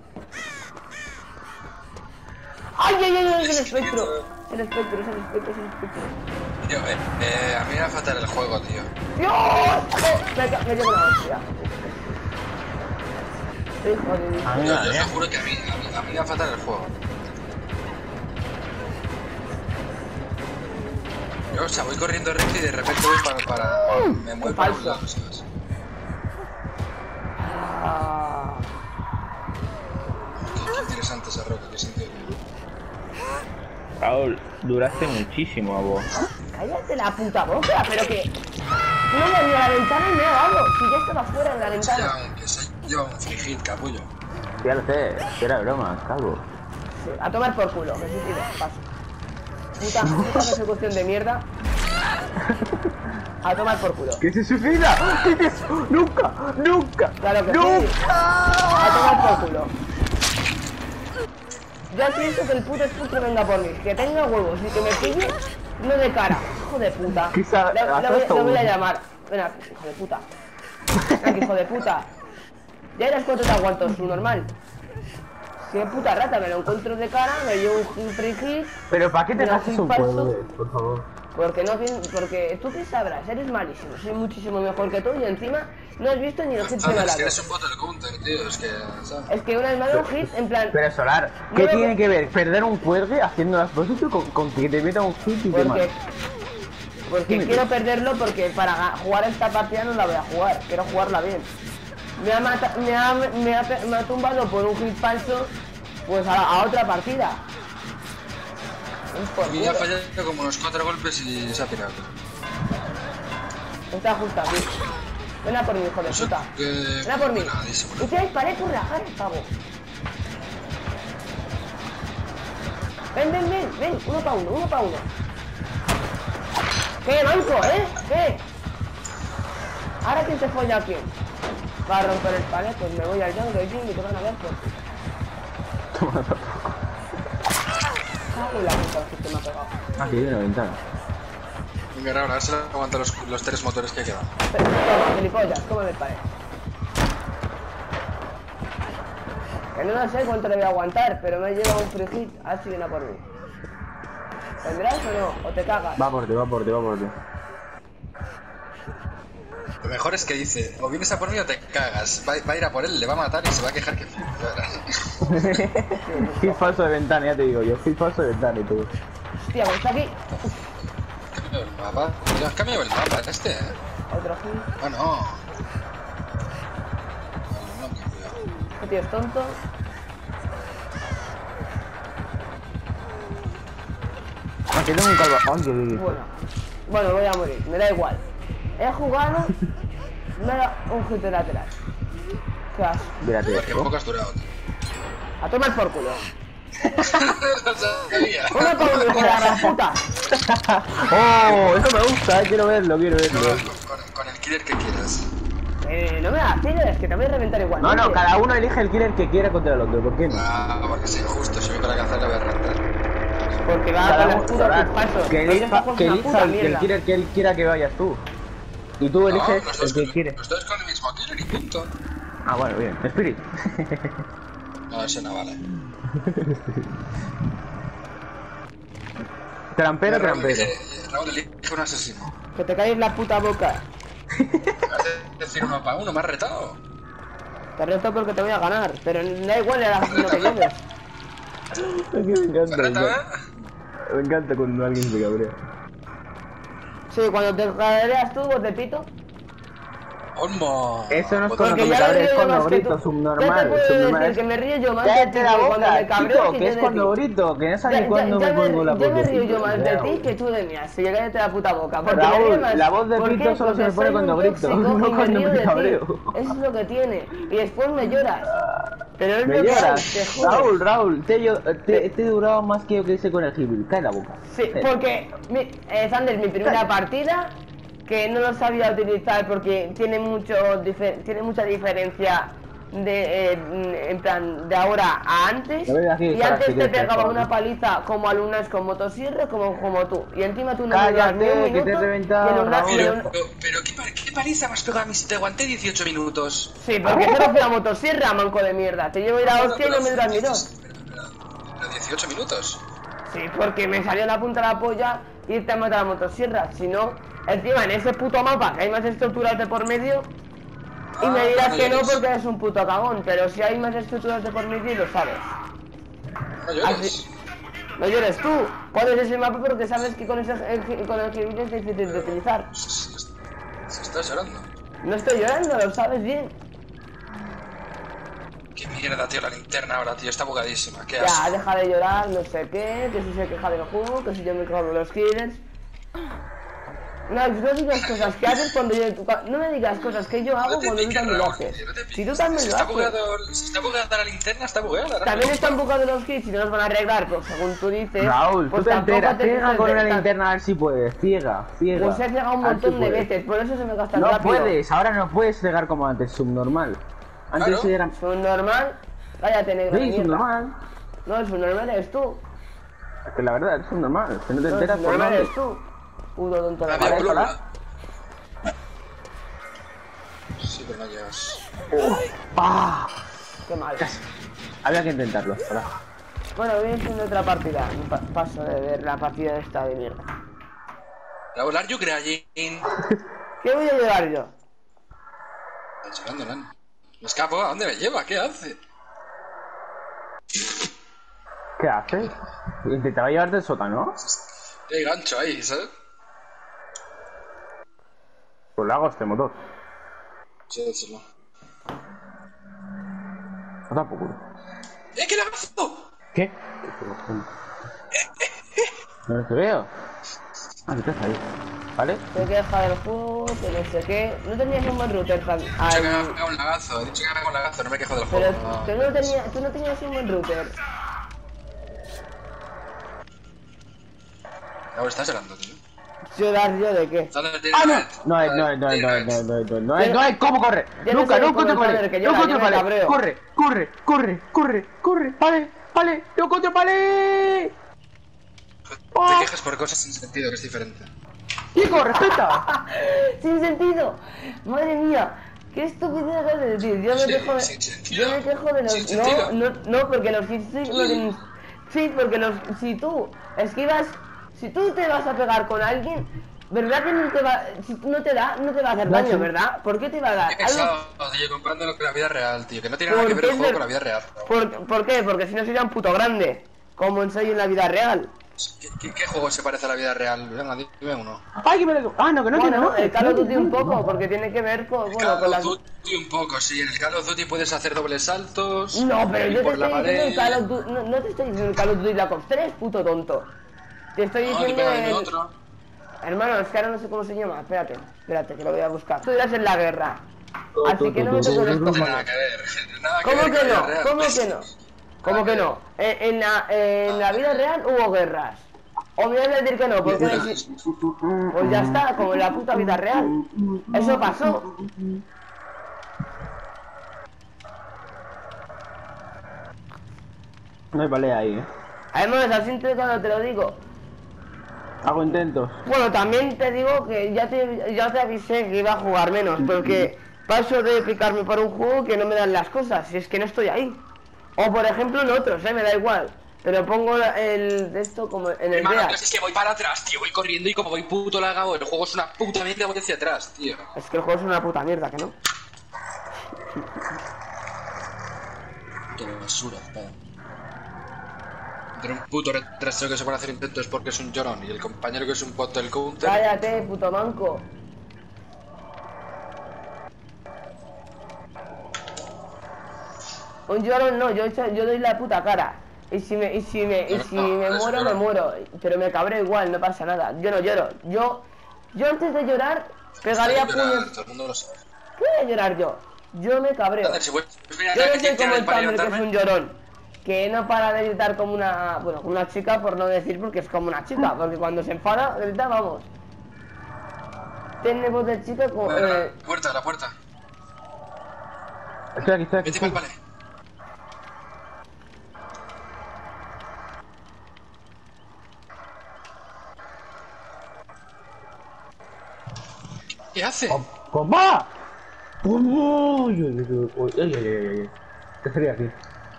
¡Ay, el espectro! El espectro. Tío, a mí me va a faltar el juego, tío. ¡Dios! Me llevo la hostia. Hijo de Dios. Yo te juro que a mí me va a faltar el juego. Yo, o sea, voy corriendo recto y de repente voy para me muevo para un lado, ¿sabes? Ah, Qué interesante esa roca, qué sentido. Raúl, duraste muchísimo a vos. cállate la puta boca, pero que... No me ni a la ventana y me ha dado. Si ya estaba fuera de la ventana. Que se lleva un free hit, capullo. Ya lo sé, que era broma, calvo. Sí, a tomar por culo, me he sentido. Paso. Puta persecución de mierda. A tomar por culo. ¡Que se suicida! ¿Qué es eso? ¡Nunca! ¡Nunca! Claro que ¡Nunca! sí. A tomar por culo. Ya pienso que el puto Sputnik venga por mí. Que tenga huevos y que me pille, no de cara. Hijo de puta. Quizá- Lo voy a llamar. Ven aquí, hijo de puta. Ven aquí, hijo de puta. Ya eras cuánto te aguanto, su normal. Qué puta rata, me lo encuentro de cara, me llevo un free hit. Pero ¿para qué te Mira, haces sin un falso. pueblo, por favor? Porque no porque tú qué sabrás, eres malísimo, soy muchísimo mejor que tú y encima no has visto ni los hits que me ha Es que dado. eres un bottle counter, tío, es que, ¿sabes? Es que una vez me ha dado un hit en plan. Pero Solar, ¿qué No, tiene que ver perder un cuelgue haciendo las cosas con que te meta un hit y te mate? Porque quiero perderlo porque para jugar esta partida no la voy a jugar, quiero jugarla bien. Me ha tumbado por un hit falso pues a otra partida. Es por A mí ya ha culo. fallado como unos 4 golpes y se ha tirado. Está justo aquí. Ven a por mí, hijo de Eso puta. que- Ven a por mí. Buenadísimo. Y te disparé por rajar, pavo. Ven, uno pa' uno. ¿Qué, manco, ¿Qué? ¿Ahora quién se folla a quién? Va a romper el palet, pues me voy al Jungle Gym y te van a ver por... Cago en la puta, que me ha pegado. Aquí hay una ventana. Venga, ahora, a ver si le aguanta los 3 motores que quedan. Toma, gilipollas, ¿cómo me parece? Que no sé cuánto le voy a aguantar, pero me lleva un free hit, así viene a por mí. ¿Vendrás o no? ¿O te cagas? Va por ti. Lo mejor es que dice, o vienes a por mí o te cagas. Va a ir a por él, le va a matar y se va a quejar que... Hit falso de ventana, ya te digo yo. Hit falso de ventana y todo. Hostia, pues está aquí. Cambio el mapa. Ya has cambiado el mapa, este, Otro hit. Ah, no. No, cuidado. Este tío es tonto. Aquí tengo un calvo. Ay, qué bien. Bueno, voy a morir, me da igual. He jugado, me da un hit de lateral. ¿Qué haces? Mírate Porque esto. poco has durado. A tomar por culo. No sabía. Una por uno, hijo de la gran puta. Oh, eso me gusta, quiero verlo. Con el killer que quieras. No me hagas es que te voy a reventar igual. No, cada uno elige el killer que quiera contra el otro, ¿por qué no? Ah, porque es injusto, si voy para cazar le voy a rentar. Porque va a Cada ganar uno, puto hit falso. que elija el killer que él quiera que vayas tú. Y tú eliges los el dos que con- quieres. Los dos con el mismo killer y punto. Ah, bueno, bien. Spirit. No, ese no vale. Trampero. Raúl, elige un asesino. Que te calles la puta boca. ¿Vas a decir uno para uno? ¿Me has retado? Te reto porque te voy a ganar, pero da igual el asesino que lleves. ¿Me reta, Me encanta cuando alguien se cabrea. Sí, cuando te cabreas tú, vos te pito. ¡Olmo! Eso no es Pues cuando Porque me ya me cabreo, es río yo cuando más que grito, tú. subnormal. Ya te puedo subnormal. decir que me río yo más de ti Cállate la que cuando me boca, cabreo chico, que que yo es de cuando ti. grito, que no sabes ni cuándo me pongo la voz Yo me de río pito. yo más de ti que tú de mí, así que cállate la puta boca. Porque me río Raúl, más. la voz de ¿Por pito qué? solo se me Porque pone soy cuando un grito, tóxico no y me cuando río me de ti. cabreo. Eso es lo que tiene. Y después me lloras. Pero es Me lo que hay, lloras. te juro. Raúl, te he durado más que yo que hice con el Hibil. Cae la boca. Sí, porque Sander, mi primera partida, que no lo sabía utilizar porque tiene mucha diferencia de en plan de ahora a antes. A ver, aquí, Y para, antes si te quieres, pegaba por una favor. paliza como alumnas con motosierra como tú. Y encima tú no me Cállate, das ni un que te he minuto. reventado, y el alumnas- Raúl. y el Pero, alumnas- pero ¿qué paliza me has pegado a mí si te aguanté 18 minutos? Sí, porque solo fui a motosierra, manco de mierda. Te llevo a ir a hostia y no me duras ni dos. Pero 18 minutos. Sí, porque me salió la punta de la polla irte a matar a la motosierra. Si no, encima en ese puto mapa que hay más estructuras de por medio. Y me dirás que no porque eres un puto cagón. Pero si hay más estructuras de por medio, lo sabes. No llores. Así- No llores tú. Pones ese mapa porque sabes que con el que es difícil de utilizar. Se está llorando. No estoy llorando, lo sabes bien. Qué mierda, tío, la linterna ahora, tío, está bugadísima. ¿Qué Ya, asco? deja de llorar, no sé qué, que si se queja del juego, que si yo me quejo de los killers. No digas cosas que haces cuando yo... No me digas cosas que yo hago cuando tú también lo haces. Si tú también lo haces. Si está bugada la linterna, está bugada. También están bugados los kits y no los van a arreglar, pero según tú dices... Raúl, pues tú te enteras, te ciega quejes con de una estar- linterna a ver si puedes, ciega. Pues he cegado un A ver si montón de puedes. veces, por eso se me gasta No rápido. puedes, ahora no puedes cegar como antes, subnormal. Antes Claro. era... Subnormal, cállate negro de Sí, mierda. subnormal. No, el subnormal eres tú. Es que la verdad es subnormal, que no te No, el enteras por subnormal nada. eres tú. Puto tonto de Había madre. columna. Sí, pero no llegas. ¡Ah! Qué mal. Había que intentarlo, hola. Bueno, voy a hacer otra partida. Paso de ver la partida esta de mierda. Raúl, are you crying? ¿Qué voy a llevar yo? Está llorando, Lan. Me escapo, ¿a dónde me lleva? ¿Qué hace? ¿Qué haces? Intentaba llevarte el sótano. Hay gancho ahí, ¿sabes? Pues lo hago este motor. Sí, decirlo. No tampoco. ¡Qué lagazo! ¿Qué? No te veo. Ah, que estás ahí. ¿Vale? Se queja del juego, que no sé qué. No tenías un buen router tan... He dicho que me ha pegado un lagazo, he dicho que me ha pegado un lagazo, no me quejo del Pero juego. tú no tenías un buen router. Raúl, estás llorando, tío. ¿Llorar yo de qué? ¿Dónde tienes ¡Ah, no! red? No hay, ¿cómo corre? Yo no Nunca, sé no cómo encuentro saber que pared. yo No la encuentro llevo de pared. cabreo. Corre. Vale, no encuentro pared. Te quejas por cosas sin sentido, que es diferente. Chico, respeta. Sin sentido. Madre mía. Qué estupidez acabas de decir. Yo me Sí, quejo de... sin sentido. Yo me quejo de los... Sin sentido. No, porque los hits sí no tienen... Sí, porque los... Si tú esquivas... Si tú te vas a pegar con alguien... ¿Verdad que no te va... Si no te da, no te va a hacer daño, ¿verdad? ¿Por qué te va a dar? Qué Algo... pesado, tío, comparándolo con la vida real, tío. Que no tiene nada que ver el juego con la vida real. ¿Por qué? Porque si no sería un puto grande. Como en soy en la vida real. ¿Qué juego se parece a la vida real? Venga, dime uno. Ay, que me lo... Ah, no, que no tiene, Bueno, ¿no? el Call of Duty un poco, porque tiene que ver con... Bueno, Call con las... of Duty un poco, sí. En el Call of Duty puedes hacer dobles saltos. No, pero ir yo te por la estoy diciendo el pared. Call of Duty... No te estoy diciendo el Call of Duty Black Ops 3, puto tonto. Te estoy No, diciendo dime el... otro. Hermano, es que ahora no sé cómo se llama. Espérate, que lo voy a buscar. Tú irás en la guerra. Así que no me toques los No tiene nada cojones. que ver. Nada ¿Cómo ver que con la no? vida real. ¿Cómo que no? ¿Cómo que no? En la vida real hubo guerras. O me vas a decir que no, porque pues ya está, como en la puta vida real. Eso pasó. No hay pelea ahí, Además, así cuando te lo digo. Hago intentos. Bueno, también te digo que ya te avisé que iba a jugar menos, porque paso de picarme por un juego que no me dan las cosas, si es que no estoy ahí. O por ejemplo en otros, me da igual. Pero pongo el de esto como en el Hermano, real. es que voy para atrás, tío. Voy corriendo y como voy puto lagado, el juego es una puta mierda, voy hacia atrás, tío. Es que el juego es una puta mierda, ¿que no? Qué basura, padre. Entre un puto retrasero que se pone a hacer intentos porque es un llorón y el compañero que es un bot del counter. Cállate, puto manco. Un llorón no, yo doy la puta cara. Y si me muero, me muero. Pero me cabreo igual, no pasa nada. Yo no lloro. Yo antes de llorar, pegaría puños. Todo el mundo lo sabe. ¿Qué voy a llorar yo? Yo me cabreo. Entonces, si voy a mirar Yo no que soy como tiene el Thunder, que es un llorón. Que no para de gritar como una... Bueno, como una chica, por no decir porque es como una chica. Porque cuando se enfada, grita, vamos. Tiene voz de chica como... La puerta. Estoy aquí. Vete pa'l vale. ¿Qué hace? ¡Comba! ¡Uy! ¿Qué sería aquí?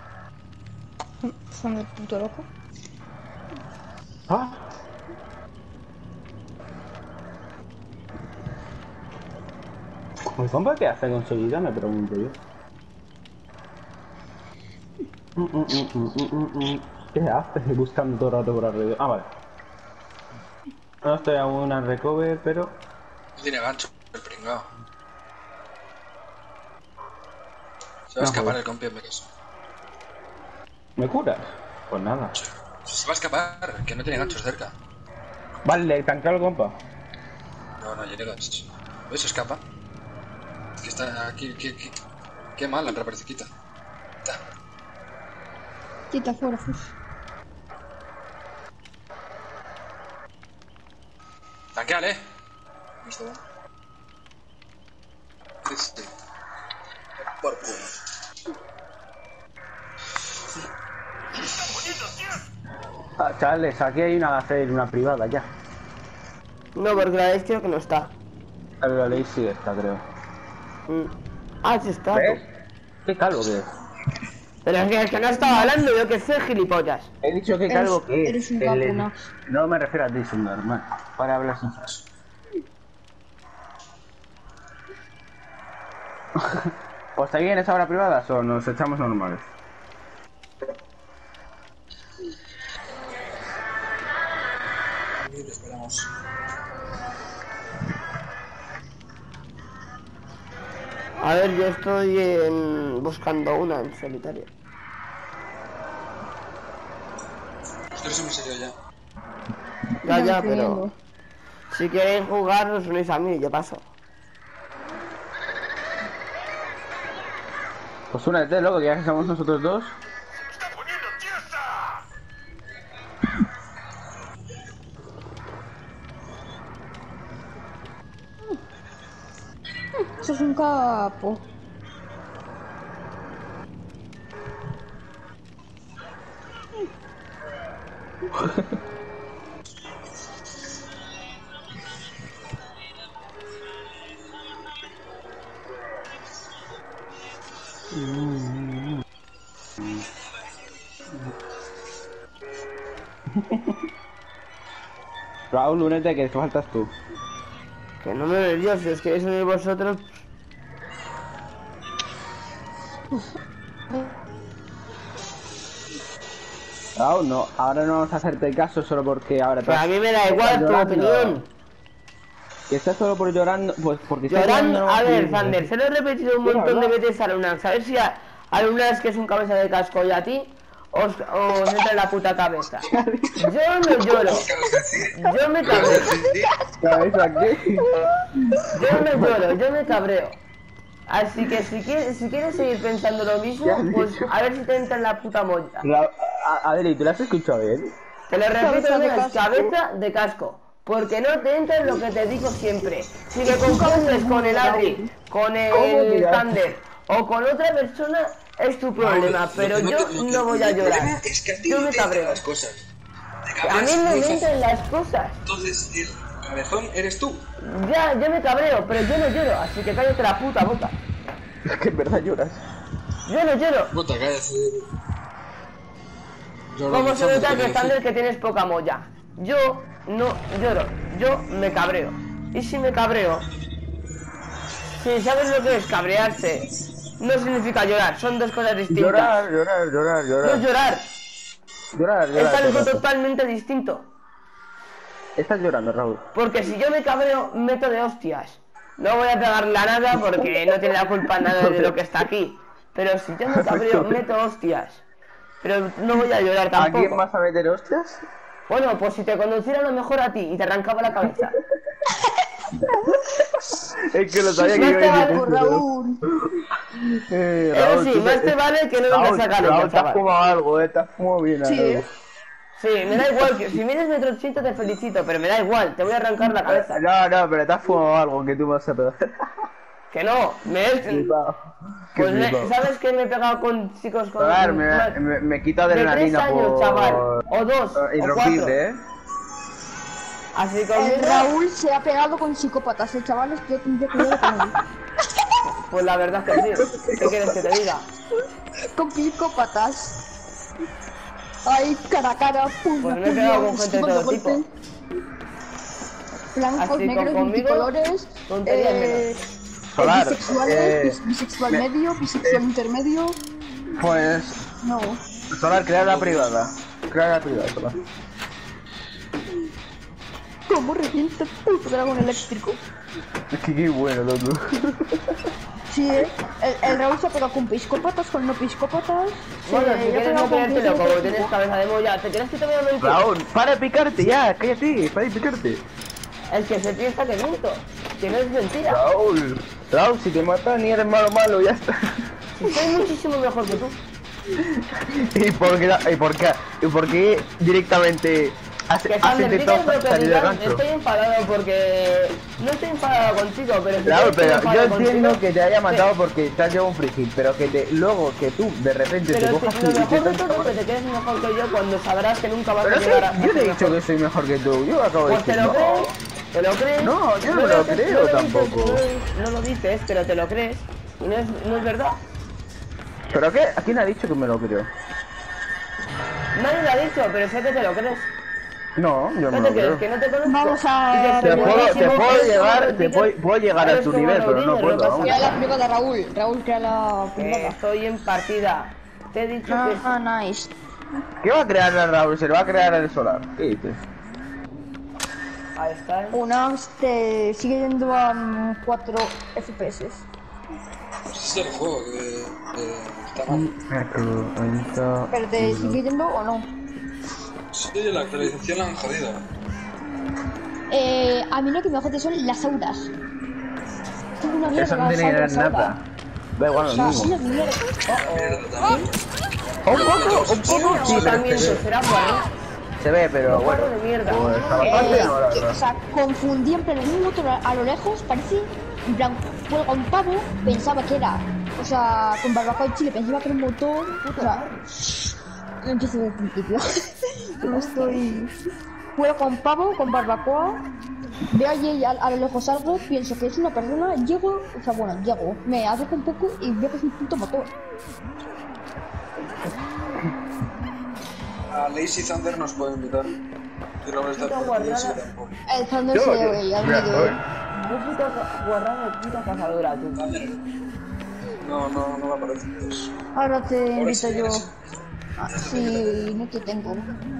Son el puto loco. ¿Ah? ¿El compa qué hace con su vida? Me pregunto yo. ¿Qué haces buscando todo el rato por alrededor? Ah, vale. No estoy aún en recover, pero... No tiene gancho, el pringao. Se va a escapar el compi en caso. ¿Me curas? Pues nada. Se va a escapar, que no tiene ganchos cerca. Vale, le tanqueo al compa. No, no tiene ganchos. ¿Ves? Se escapa. Es que está aquí, qué mal, la reaparece, quita. Quita fuera, Fus. Tanqueale. Listo, bueno. Sí. Por culo. Ah, chavales, aquí hay una hacer una privada ya. No, porque la ley creo que no está. Pero la ley sí está, creo. Ah, sí está. ¿Ves? ¿Qué calvo que es? Pero es que no estaba hablando, yo que sé, gilipollas. He dicho que calvo que es. Eres un capuna. No me refiero a ti, es un normal. Para hablar sin frases. ¿Pues ahí en esa hora privada o nos echamos normales? Esperamos. A ver, yo estoy buscando una en solitario. Esto es muy serio ya. Ya, pero... Si queréis jugar, os unís a mí, yo paso. Pues únete, loco, que ya que somos nosotros dos. Eso es un capo. Raúl, únete, que faltas tú. Que no me nervioso, es que eso de vosotros... Raúl, no, ahora no vamos a hacerte caso solo porque ahora... Pero a mí me da igual tu opinión. Que estás solo por llorando, pues porque estás Llorando, a ver, y- Zander, se lo he repetido un montón de veces a Lunax. A ver si a Lunax, que es un cabeza de casco, y a ti os entra en la puta cabeza. Yo no lloro. Yo me cabreo. ¿Cabeza qué? Yo no lloro, yo me cabreo. Así que si quieres seguir pensando lo mismo, pues a ver si te entra en la puta molla. Adri, ¿tú lo has escuchado bien? Te lo repito, Cabeza de es casco. cabeza de casco. Porque no te entra en lo que te digo siempre. Si me confundes con el Adri, con el Thunder o con otra persona, es tu problema. Pero yo no voy a llorar. Es que a ti Yo no me te entran cabreo. las cosas. Te A mí cabreas no muy me fácil. entran las cosas. Entonces, el cabezón eres tú. Ya, yo me cabreo, pero yo no lloro. Así que cállate la puta boca. Es que en verdad lloras. Yo no lloro. Puta, cállate. Como se nota que Thunder que tienes poca molla. Yo no lloro, yo me cabreo. Y si me cabreo, si sabes lo que es cabrearse, no significa llorar, son dos cosas distintas. Llorar. No es llorar, es algo llorar. totalmente distinto. Estás llorando, Raúl. Porque si yo me cabreo, meto de hostias. No voy a pegarle a nada porque no tiene la culpa nada de lo que está aquí. Pero si yo me cabreo, meto hostias. Pero no voy a llorar ¿A tampoco. quién vas a meter hostias? Bueno, pues si te conduciera a lo mejor a ti y te arrancaba la cabeza. Es que lo sabía No que iba te a va decir por eso. Raúl. Eso sí, tú más te vale que no Raúl, vengas a sacar Raúl, el te has chaval. fumado algo, te has fumado bien Sí, algo. Sí, me da igual, que si vienes metro 80 te felicito, pero me da igual, te voy a arrancar la cabeza. No, pero te has fumado algo que tú vas a pegar. Que no, Flipado. Qué Pues flipado. ¿sabes que me he pegado con chicos con... A ver, más- me quita de adrenalina 3 años, por... chaval, o 2, o 4. Irrompible, Así conmigo, Raúl se ha pegado con psicópatas, chavales, yo tendría cuidado con él. pues la verdad es que sí. ¿Qué quieres que te diga? Con psicópatas. Ay, cara a cara, puño, Pues me he pegado con gente de todo golpe. tipo. Blancos, Así negros, conmigo, multicolores, tonterías menos. Solar, bisexuales, bisexual medio, bisexual intermedio. Pues... No. Solar, crear la privada. Crea privado, toma. ¿Cómo revienta el puto dragón eléctrico? Es que qué bueno, loco. Sí, el Raúl se ha pegado con psicópatas, con no psicópatas. Bueno, se si ha quieres pegado no con creértelo, como físico. tienes cabeza de molla, ¿te crees que te voy a mentir? Raúl, para de picarte ya, cállate, para de picarte. El que se piensa que miento, que no es mentira. Raúl, si te matan y eres malo, ya está. Soy muchísimo mejor que tú. ¿Y por qué directamente has Que Sander, intentado dices lo que salir del digas, rancho? estoy enfadado porque... No estoy enfadado contigo, pero... si Raúl, estoy pero yo enfadado entiendo contigo, que te haya matado sí. porque te has llevado un frigil, pero que luego que tú de repente te Pero cojas lo mejor de y todo es que te quedes mejor que yo cuando sabrás que nunca vas Pero a llegar a... yo te he dicho que soy mejor que tú, yo acabo de Pues te decir lo no. crees, te lo crees. No, yo no me lo creo no lo tampoco. dices, no lo dices, pero te lo crees. Y no es verdad. ¿Pero qué? ¿A quién ha dicho que me lo creo? Nadie lo ha dicho, pero sé que te lo crees. No, yo ¿No no te lo crees? creo. Que no te conozco. Vamos a- Y que Te soy puedo buenísimo, eres llegar, como Rodríguez, puedo llegar a eres tu como nivel, pero no Rodríguez, puedo. pasa vamos. Crea nada. la privada, Raúl. Raúl crea la Que privada. estoy en partida. Te he dicho que... Nice. ¿Qué va a crear el Raúl? Se lo va a crear el solar. ¿Qué dices? Ahí está. Una te sigue yendo a 4 FPS. Pues es el juego que está mal. Ahí está. ¿Pero te sigue yendo o no? Sí, la actualización la han jodido. A mí lo que me jode son las auras. Tengo una mierda Eso no las tiene auras nada. ahora. Da igual, O lo sea, mismo. una mierda. Un poco, sí, Tú pero también, se ve. será bueno. Se ve, pero bueno. de mierda. Pues está bastante no, la O verdad. sea, confundí en plan un motor a lo lejos, parece, en plan, cuelga un pavo, pensaba que era, o sea, con barbacoa y chile, pensaba que era un motor, o sea, no empiezo desde el principio. No estoy... Cuelga un pavo con barbacoa, veo allí a lo lejos algo, pienso que es una persona, llego, o sea, bueno, llego, me acerco un poco y veo que es un puto motor. A Lazy Thunder nos puede invitar. Y no va a estar por Lazy tampoco. El Thunder se ve al medio. Qué puta guarrada de puta cazadora, tú. No me aparece. Pues. Ahora te invito sí, yo. sí. Ah, sí, no te tengo.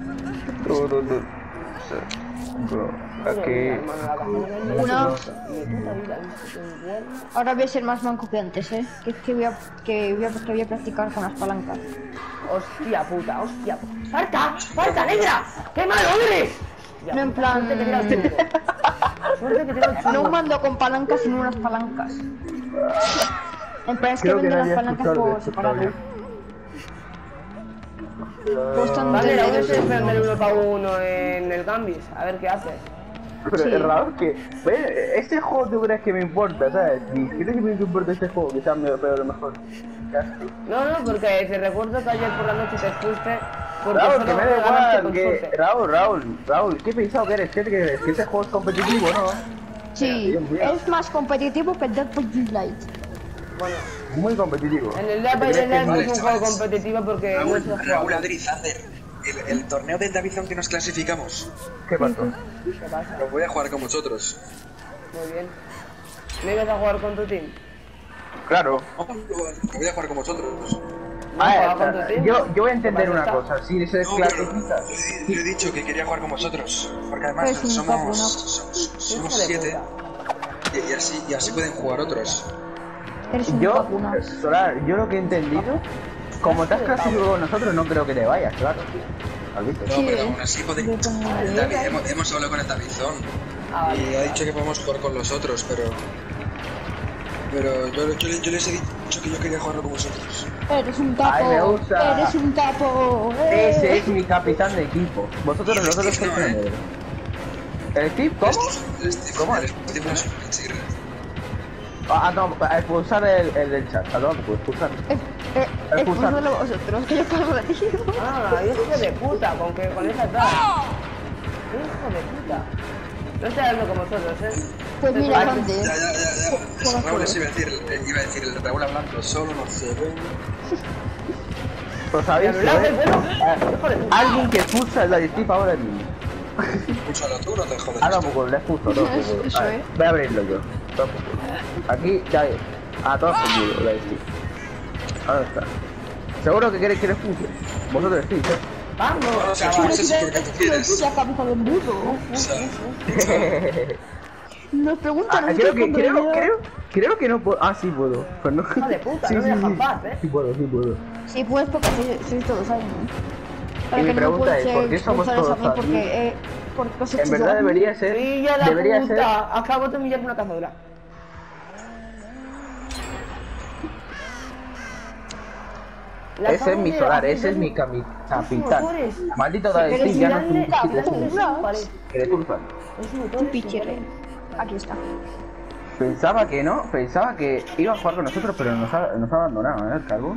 Aquí. Una. Mi puta vida, igual. Ahora voy a ser más manco que antes, que voy a practicar con las palancas. Hostia puta, hostia puta. ¡Salta! ¡Salta, negra! ¡Qué malo eres! Ya, No en plan... suerte que tira el chungo. Suerte que tira el chungo. No mando con palancas, sino unas palancas. En plan es que Creo que vendo no las había palancas escuchado de por esto separado. todavía. Cuestan Vale, la voy a 3 defender uno para uno en el Gambis. A ver qué hace. Pero Sí. es raro que. Ve, este juego tú crees que me importa, ¿sabes? ¿Y crees que me importa este juego? Quizás me veo lo mejor. No, porque te recuerdo que ayer por la noche te fuiste porque Raúl, solo que me da ganaste igual, con que... suerte. Raúl, ¿qué pensado que eres? ¿Qué te crees? ¿Que este juego es competitivo, no? Sí, Bien, bien. es más competitivo que Dead by Daylight. Bueno, Muy competitivo. en el Dead by ¿Te crees que Daylight no vale, es un juego chavales? competitivo porque no es un Raúl juego. Adri Thunder. El torneo del Davizón que nos clasificamos. ¿Qué pasó? ¿Qué pasa? Lo voy a jugar con vosotros. Muy bien. ¿No ibas a jugar con tu team? Claro. Lo voy a jugar con vosotros. No, A juega con tu ver, team. yo voy a entender ¿Qué una pasa? cosa. Si se No, pero desclasifica. le he dicho que quería jugar con vosotros. Porque además Es un capo, ¿no? somos Hijo de 7. puta. Y así pueden jugar otros. Eres un Yo, vacuna. Solar, yo lo que he entendido, como te has clasificado con nosotros, no creo que te vayas, claro. ¿Has visto? No, Sí, pero aún así podemos. yo pongo- Hemos hablado con el Davizón. Ah, vale. Y ha dicho que podemos jugar con los otros, pero yo les he dicho que yo quería jugarlo con vosotros. Eres un Ay, me capo. gusta. Eres un capo. Ese es mi capitán de equipo. Vosotros, Y el nosotros Steve sois no, el ¿El Steve? ¿Cómo? ¿Cómo? El Steve no es un pinche. Ah, no, a expulsar el del chat. ¿A dónde puedo expulsar? Expulsadlo vosotros, que yo pago la tío. Ah, hijo de puta, con esa edad. Hijo de puta. No estoy hablando con vosotros, Pues mira, Vale. Conde. Ya. Raúl les iba a decir el Raúl hablando solo no se ve. Pues sabéis, Pero el bueno, hijo de puta. alguien que expulsa el de Steve ahora mismo. Escúchalo tú, no te jodes. Ah, tampoco, le expulso, todo Eso seguro. es. A ver, voy a abrirlo yo. Todo seguro. Aquí, ya ves. Ah, todo seguro, la de Steve. Ahora está. ¿Seguro que queréis que le expulse? Vosotros sí, ¿eh? Vamos, sea, chaval. no sé si porque tú quieres. La cabeza de embudo. O sea, Nos preguntan. Creo que no puedo. Ah, sí puedo. Pues no. Hijo de puta, no me dejan paz, Sí puedo, sí puedo. Sí, puedes porque sois todos ahí. Y mi pregunta es, ¿por qué somos todos así? Porque os he En hecho verdad daño. debería ser. Brilla la Debería ser. puta. Acabo de humillar una cazadora. Ese es mi solar, ese es mi capitán. Maldito David, Pero sí, si ya no darle- es un darle chico. vale. Que le culpa. Es Un motores, pichirre. Aquí está. Pensaba que no, pensaba que iba a jugar con nosotros, pero nos ha abandonado, ¿eh? El calvo.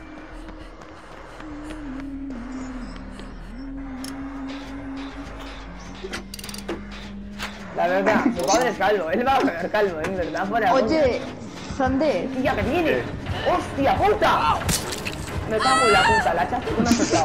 La verdad, su padre es calvo, él va a quedar calvo, en verdad, fuera. Oye, Sander. ¡Hostia, que viene! ¡Hostia, puta! Me cago en la puta, la echaste con un soplado.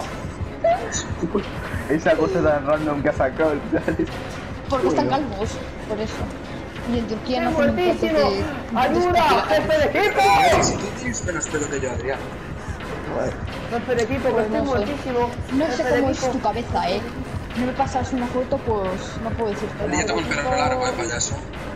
Esa cosa tan random que ha sacado el Porque están calvos, por eso. Y en Turquía no ¡Qué hacen un plato fuertísimo! de... ¡Ayuda! ¡Jefe de equipo! si tú tienes menos pelo que yo, Adrián. Jefe de equipo, que estoy no sé. muertísimo. No sé Jefe de cómo es equipo. tu cabeza, No me pasas una foto, pues no puedo decirte Yo tengo el nada. pelo largo, payaso.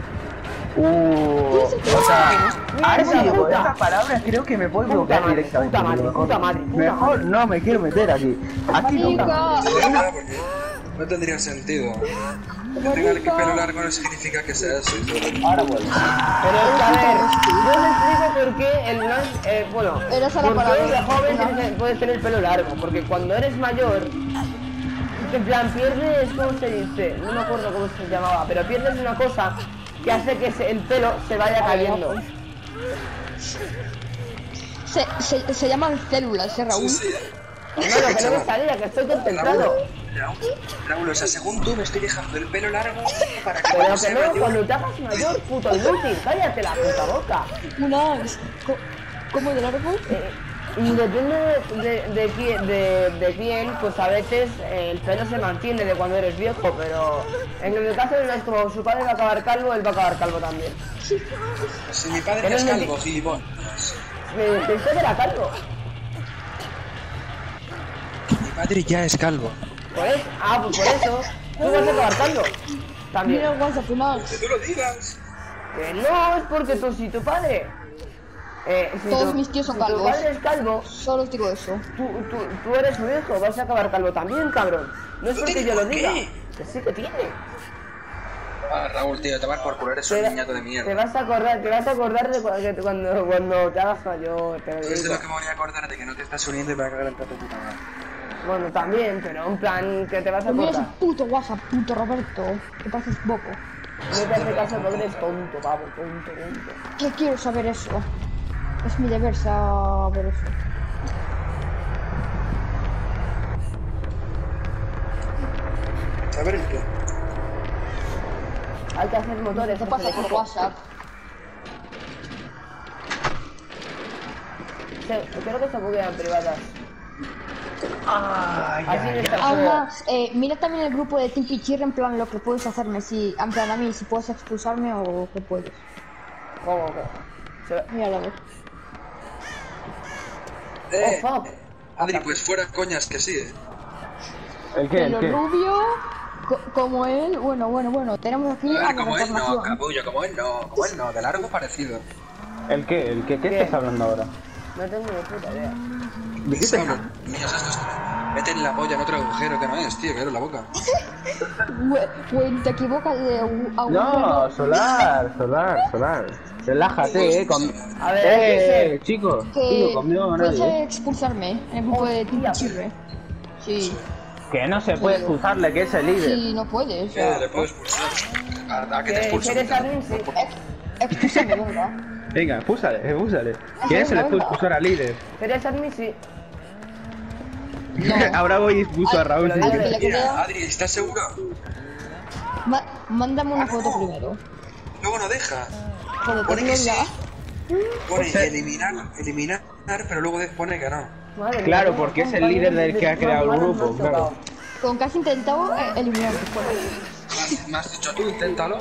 o sea, a Mierda, ese con puta. estas palabras creo que me puedo bloquear madre, directamente. puta madre, puta madre, puta Mejor madre. no me quiero meter aquí. Aquí no. Marica. No tendría sentido. Que tenga el pelo largo no significa que sea eso. Ahora vuelvo. Pero es que, a ver, yo os explico por qué el no es, bueno, Eres a la por qué palabra. de joven puedes tener el pelo largo, porque cuando eres mayor, en plan, pierdes, ¿cómo se dice? No me acuerdo cómo se llamaba, pero pierdes una cosa que hace que el pelo se vaya cayendo. Se llaman células, Raúl. Sí, sí. Hermano, que no me salía, que estoy concentrado. Raúl, o sea, según tú me estoy dejando el pelo largo para que Pero cuando que sea no, mayor... cuando te hagas mayor, puto inútil, cállate la puta boca. ¿Cómo de largo? Y depende de quién, pues a veces el pelo se mantiene de cuando eres viejo, pero en el caso de es como su padre va a acabar calvo, él va a acabar calvo también. Si mi padre Pero es no calvo, gilipollas. Me dijiste que era calvo. Mi padre ya es calvo. Pues por eso, tú vas a acabar calvo. También. Mira el WhatsApp final. Que tú lo digas. Que no, es porque si tu padre... si Todos mis tíos son si tu calvos. padre es calvo, Solo os digo eso. tú eres su hijo, vas a acabar calvo también, cabrón. No es porque yo lo diga. Que sí que tiene. Ah, Raúl, tío, te vas por culo, eres un niñato de Te mierda. vas a acordar de cuando te hagas mayor, te lo Es de digo. lo que me voy a acordar de que no te estás uniendo y me va a cagar en tu puta madre. Bueno, también, pero en plan que te vas a Mira ese acordar. puto WhatsApp, puto Roberto. Que pareces boco. No te hace caso porque eres tonto, pavo, tonto. ¿Qué quiero saber eso? Es mi deber saber eso. A ver el qué. Hay que hacer motores. ¿Qué pasa por WhatsApp? Creo que se buguean privadas. Ay, Así no está el juego. Además, mira también el grupo de Team Pichirre en plan lo que puedes hacerme, si, en plan a mí, si puedes expulsarme o qué puedes. ¿Cómo que? Míralo, a ver. Oh, fuck. Adri, pues fuera coñas que sí, ¿El qué? ¿El Pelo qué? rubio, como él, bueno, tenemos aquí A a ver, la como él no, reencarnación. capullo, como él no, de largo parecido. ¿El qué? ¿El qué? ¿Qué ¿Qué? estás hablando ahora? No tengo ni puta idea. ¿De qué te Míos estos. Mete en la polla en otro agujero que no es, tío, que era la boca. Güey, te equivocas de agujero. No, solar. Relájate, con... A ver, chicos, Que tío, conmigo no puedes nadie. expulsarme en el grupo de Team Hostia. Pichirre. Sí, Que no se puede expulsarle, que es el líder. sí, no puedes. ¿Qué? ¿Le puedo expulsar? ¿A qué te expulso? ¿Quieres admin? Sí. Expulsame, venga. Venga, expúsale. ¿Quién se le puede expulsar al líder? ¿Quieres admin? Sí. No. Ahora voy y expulso a Raúl. Pero sí. dale. Mira, Adri, ¿estás seguro? Mándame una foto primero. Luego no deja. Joder, te Pone digo que sí. ya. Pone O sea- eliminar, pero luego pone que no. Madre mía, Claro, cómo porque es el compañeros líder del que ha de- creado el malos grupo, me han claro. tocado. Con que has intentado eliminarte fuera. ¿Me has dicho tú? Inténtalo.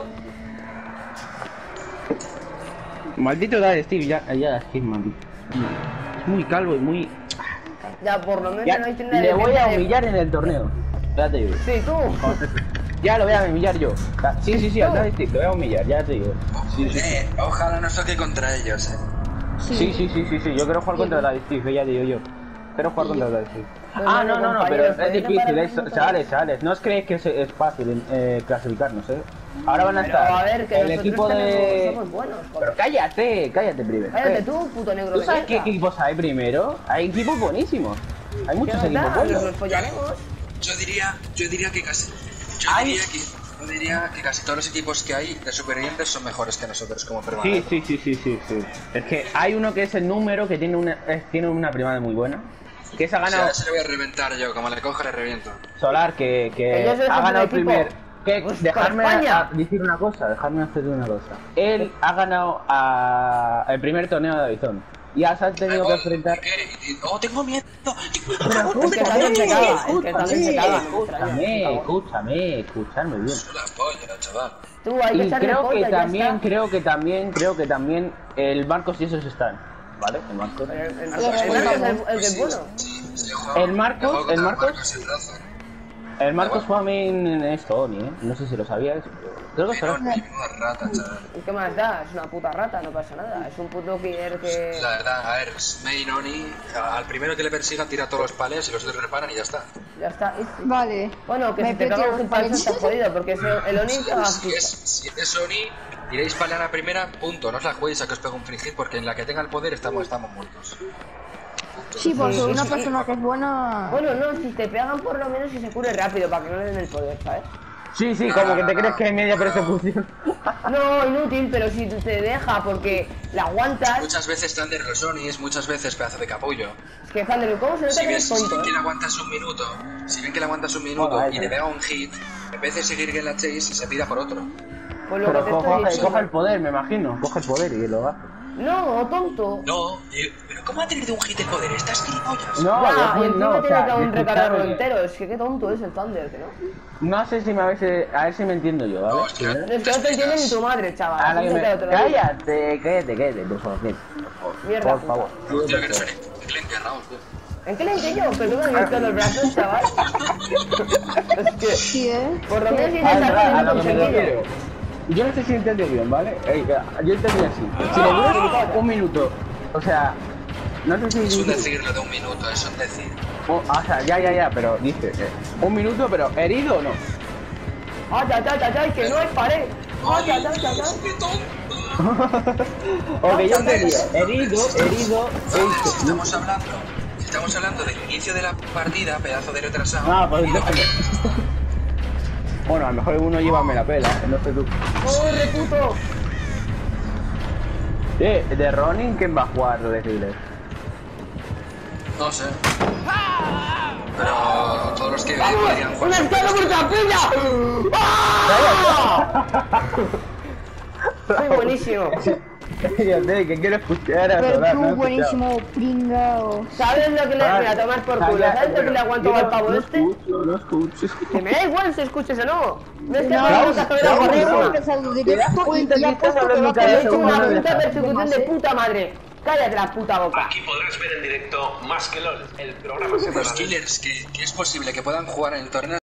Maldito da Steve, ya Steve, maldito. Es muy calvo y muy... Ya, por lo menos Ya, no hay tienda de le voy a venta de- humillar en el torneo. Ya te digo. Sí, tú. Ya lo voy a humillar yo. Sí, al Daddy lo voy a humillar, ya te digo. Sí. Ojalá no toque contra ellos, Sí, yo quiero jugar contra el Daddy, ya te digo yo. Quiero jugar contra el Daddy. Pues Ah, bueno, no, pero compañeros, es ¿podéis difícil, reparar eso, un motor? chavales, no os creéis que es fácil clasificarnos, Ahora van a Pero estar a ver, que el nosotros equipo de... somos buenos, Pero joder. cállate primero. Cállate tú, puto negro ¿Tú de sabes qué mierda. equipos hay primero? Hay equipos buenísimos. Hay ¿Qué muchos nos equipos da? buenos. Nos follaremos. Yo diría que casi... Yo diría que casi todos los equipos que hay de supervivientes son mejores que nosotros como permanentes. Sí. Es que hay uno que es el número que tiene una primada muy buena. Que se ha O sea, ganado ese le voy a reventar yo, como le coja le reviento. Solar, que yo soy ha ganado el equipo. primer. Que Pues dejarme con España. decir una cosa, dejarme hacer una cosa. Él ha ganado el primer torneo de Avizón. Y has tenido que enfrentar. ¡Oh, tengo miedo! Es que también se caga, es que también se caga. Escúchame bien. Es una polla, chaval. Tú, hay que Y echarle creo polla, que ya también, está. creo que también el Marcos y esos están. ¿Vale? El Marcos. El Marcos es el que es bueno. El Marcos- el Raza. El Marcos fue en Sony, No sé si lo sabías. Creo que Pero sí. ni una rata, chaval. ¿Y qué más da? Es una puta rata, no pasa nada. Es un puto killer que... La verdad, a ver, Main Oni, al primero que le persiga tira todos los pales y los otros reparan y ya está. Ya está. Vale. Bueno, que Me si te peteo cagas un los palo pales. está jodido, porque es el Oni te va a Si es Oni, iréis palear a primera, punto. No os la juguéis a que os pegue un free hit porque en la que tenga el poder estamos muertos. Sí, porque Sí, una sí. persona que es buena... Bueno, no, si te pegan por lo menos y se cure rápido para que no le den el poder, ¿sabes? Sí, como que te crees que hay media persecución. No, inútil, pero si te deja porque la aguantas... Muchas veces Thunder los Onis, muchas veces pedazo de capullo. Es que Thunder, ¿cómo se nota Si que eres ven tonto, que le aguantas un minuto, y le pega un hit, en vez de seguir en la chase, se tira por otro. Pues lo que Pero te estoy diciendo... coge el poder, me imagino. Coge el poder y lo hace. No, tonto. No, pero ¿cómo va a tener de un hit el poder? ¿Estás gilipollas? No, Ya, y yo encima no, o tiene sea, que aún recargarlo escuchadme. entero. Es que qué tonto es el Thunder, que no. No sé si a ver si me entiendo yo, ¿vale? No, es que- Es que no te entiende ni tu madre, chaval. A la Así que que me... te lo digo. Cállate, por favor, bien. Mierda, Por favor. Hostia, que no eres Clenque, Raúl, tío. ¿En qué le hice yo? Que tú me has visto los brazos, chaval. Es que... Sí, Por lo menos si A te lo sacas que me refiero. Yo no sé si entendí bien, ¿vale? Yo entendí así. Si le duras un minuto, o sea, no sé si... Es un decir lo de un minuto, es un decir. O sea, ya, pero dice, un minuto, pero ¿herido o no? ¡Ay, que no hay pared! ¡Ay! ¡Qué tonto! Ok, yo entendí. Herido, Entonces, si estamos hablando del inicio de la partida, pedazo de retrasado. Ah, pues y lo entonces- que- Bueno, a lo mejor uno llévame la pela, no sé tú. ¡Corre, puto! De Ronin, ¿quién va a jugar de Healer? No sé. Pero todos los que podrían jugar. ¡Una espada por capilla! ¡Ah! Soy buenísimo. Ya sé, que quiero escuchar a pero Solar, tú no he buenísimo, pringao. ¿Sabes lo que le voy a tomar por culo? ¿Sabes lo que le aguanto al pavo este? No escucho. Que me da igual si escuches o no. ¿Ves que No, me Raúl, gusta que me Raúl, da Raúl, igual? empezado directo y ya estás puesto que hablando va a cada He caer hecho segundo una no me puta dejas. persecución de puta madre. Cállate la puta boca. Aquí podrás ver en directo Más que LOL, el programa Los semanal. killers que es posible que puedan jugar en el torneo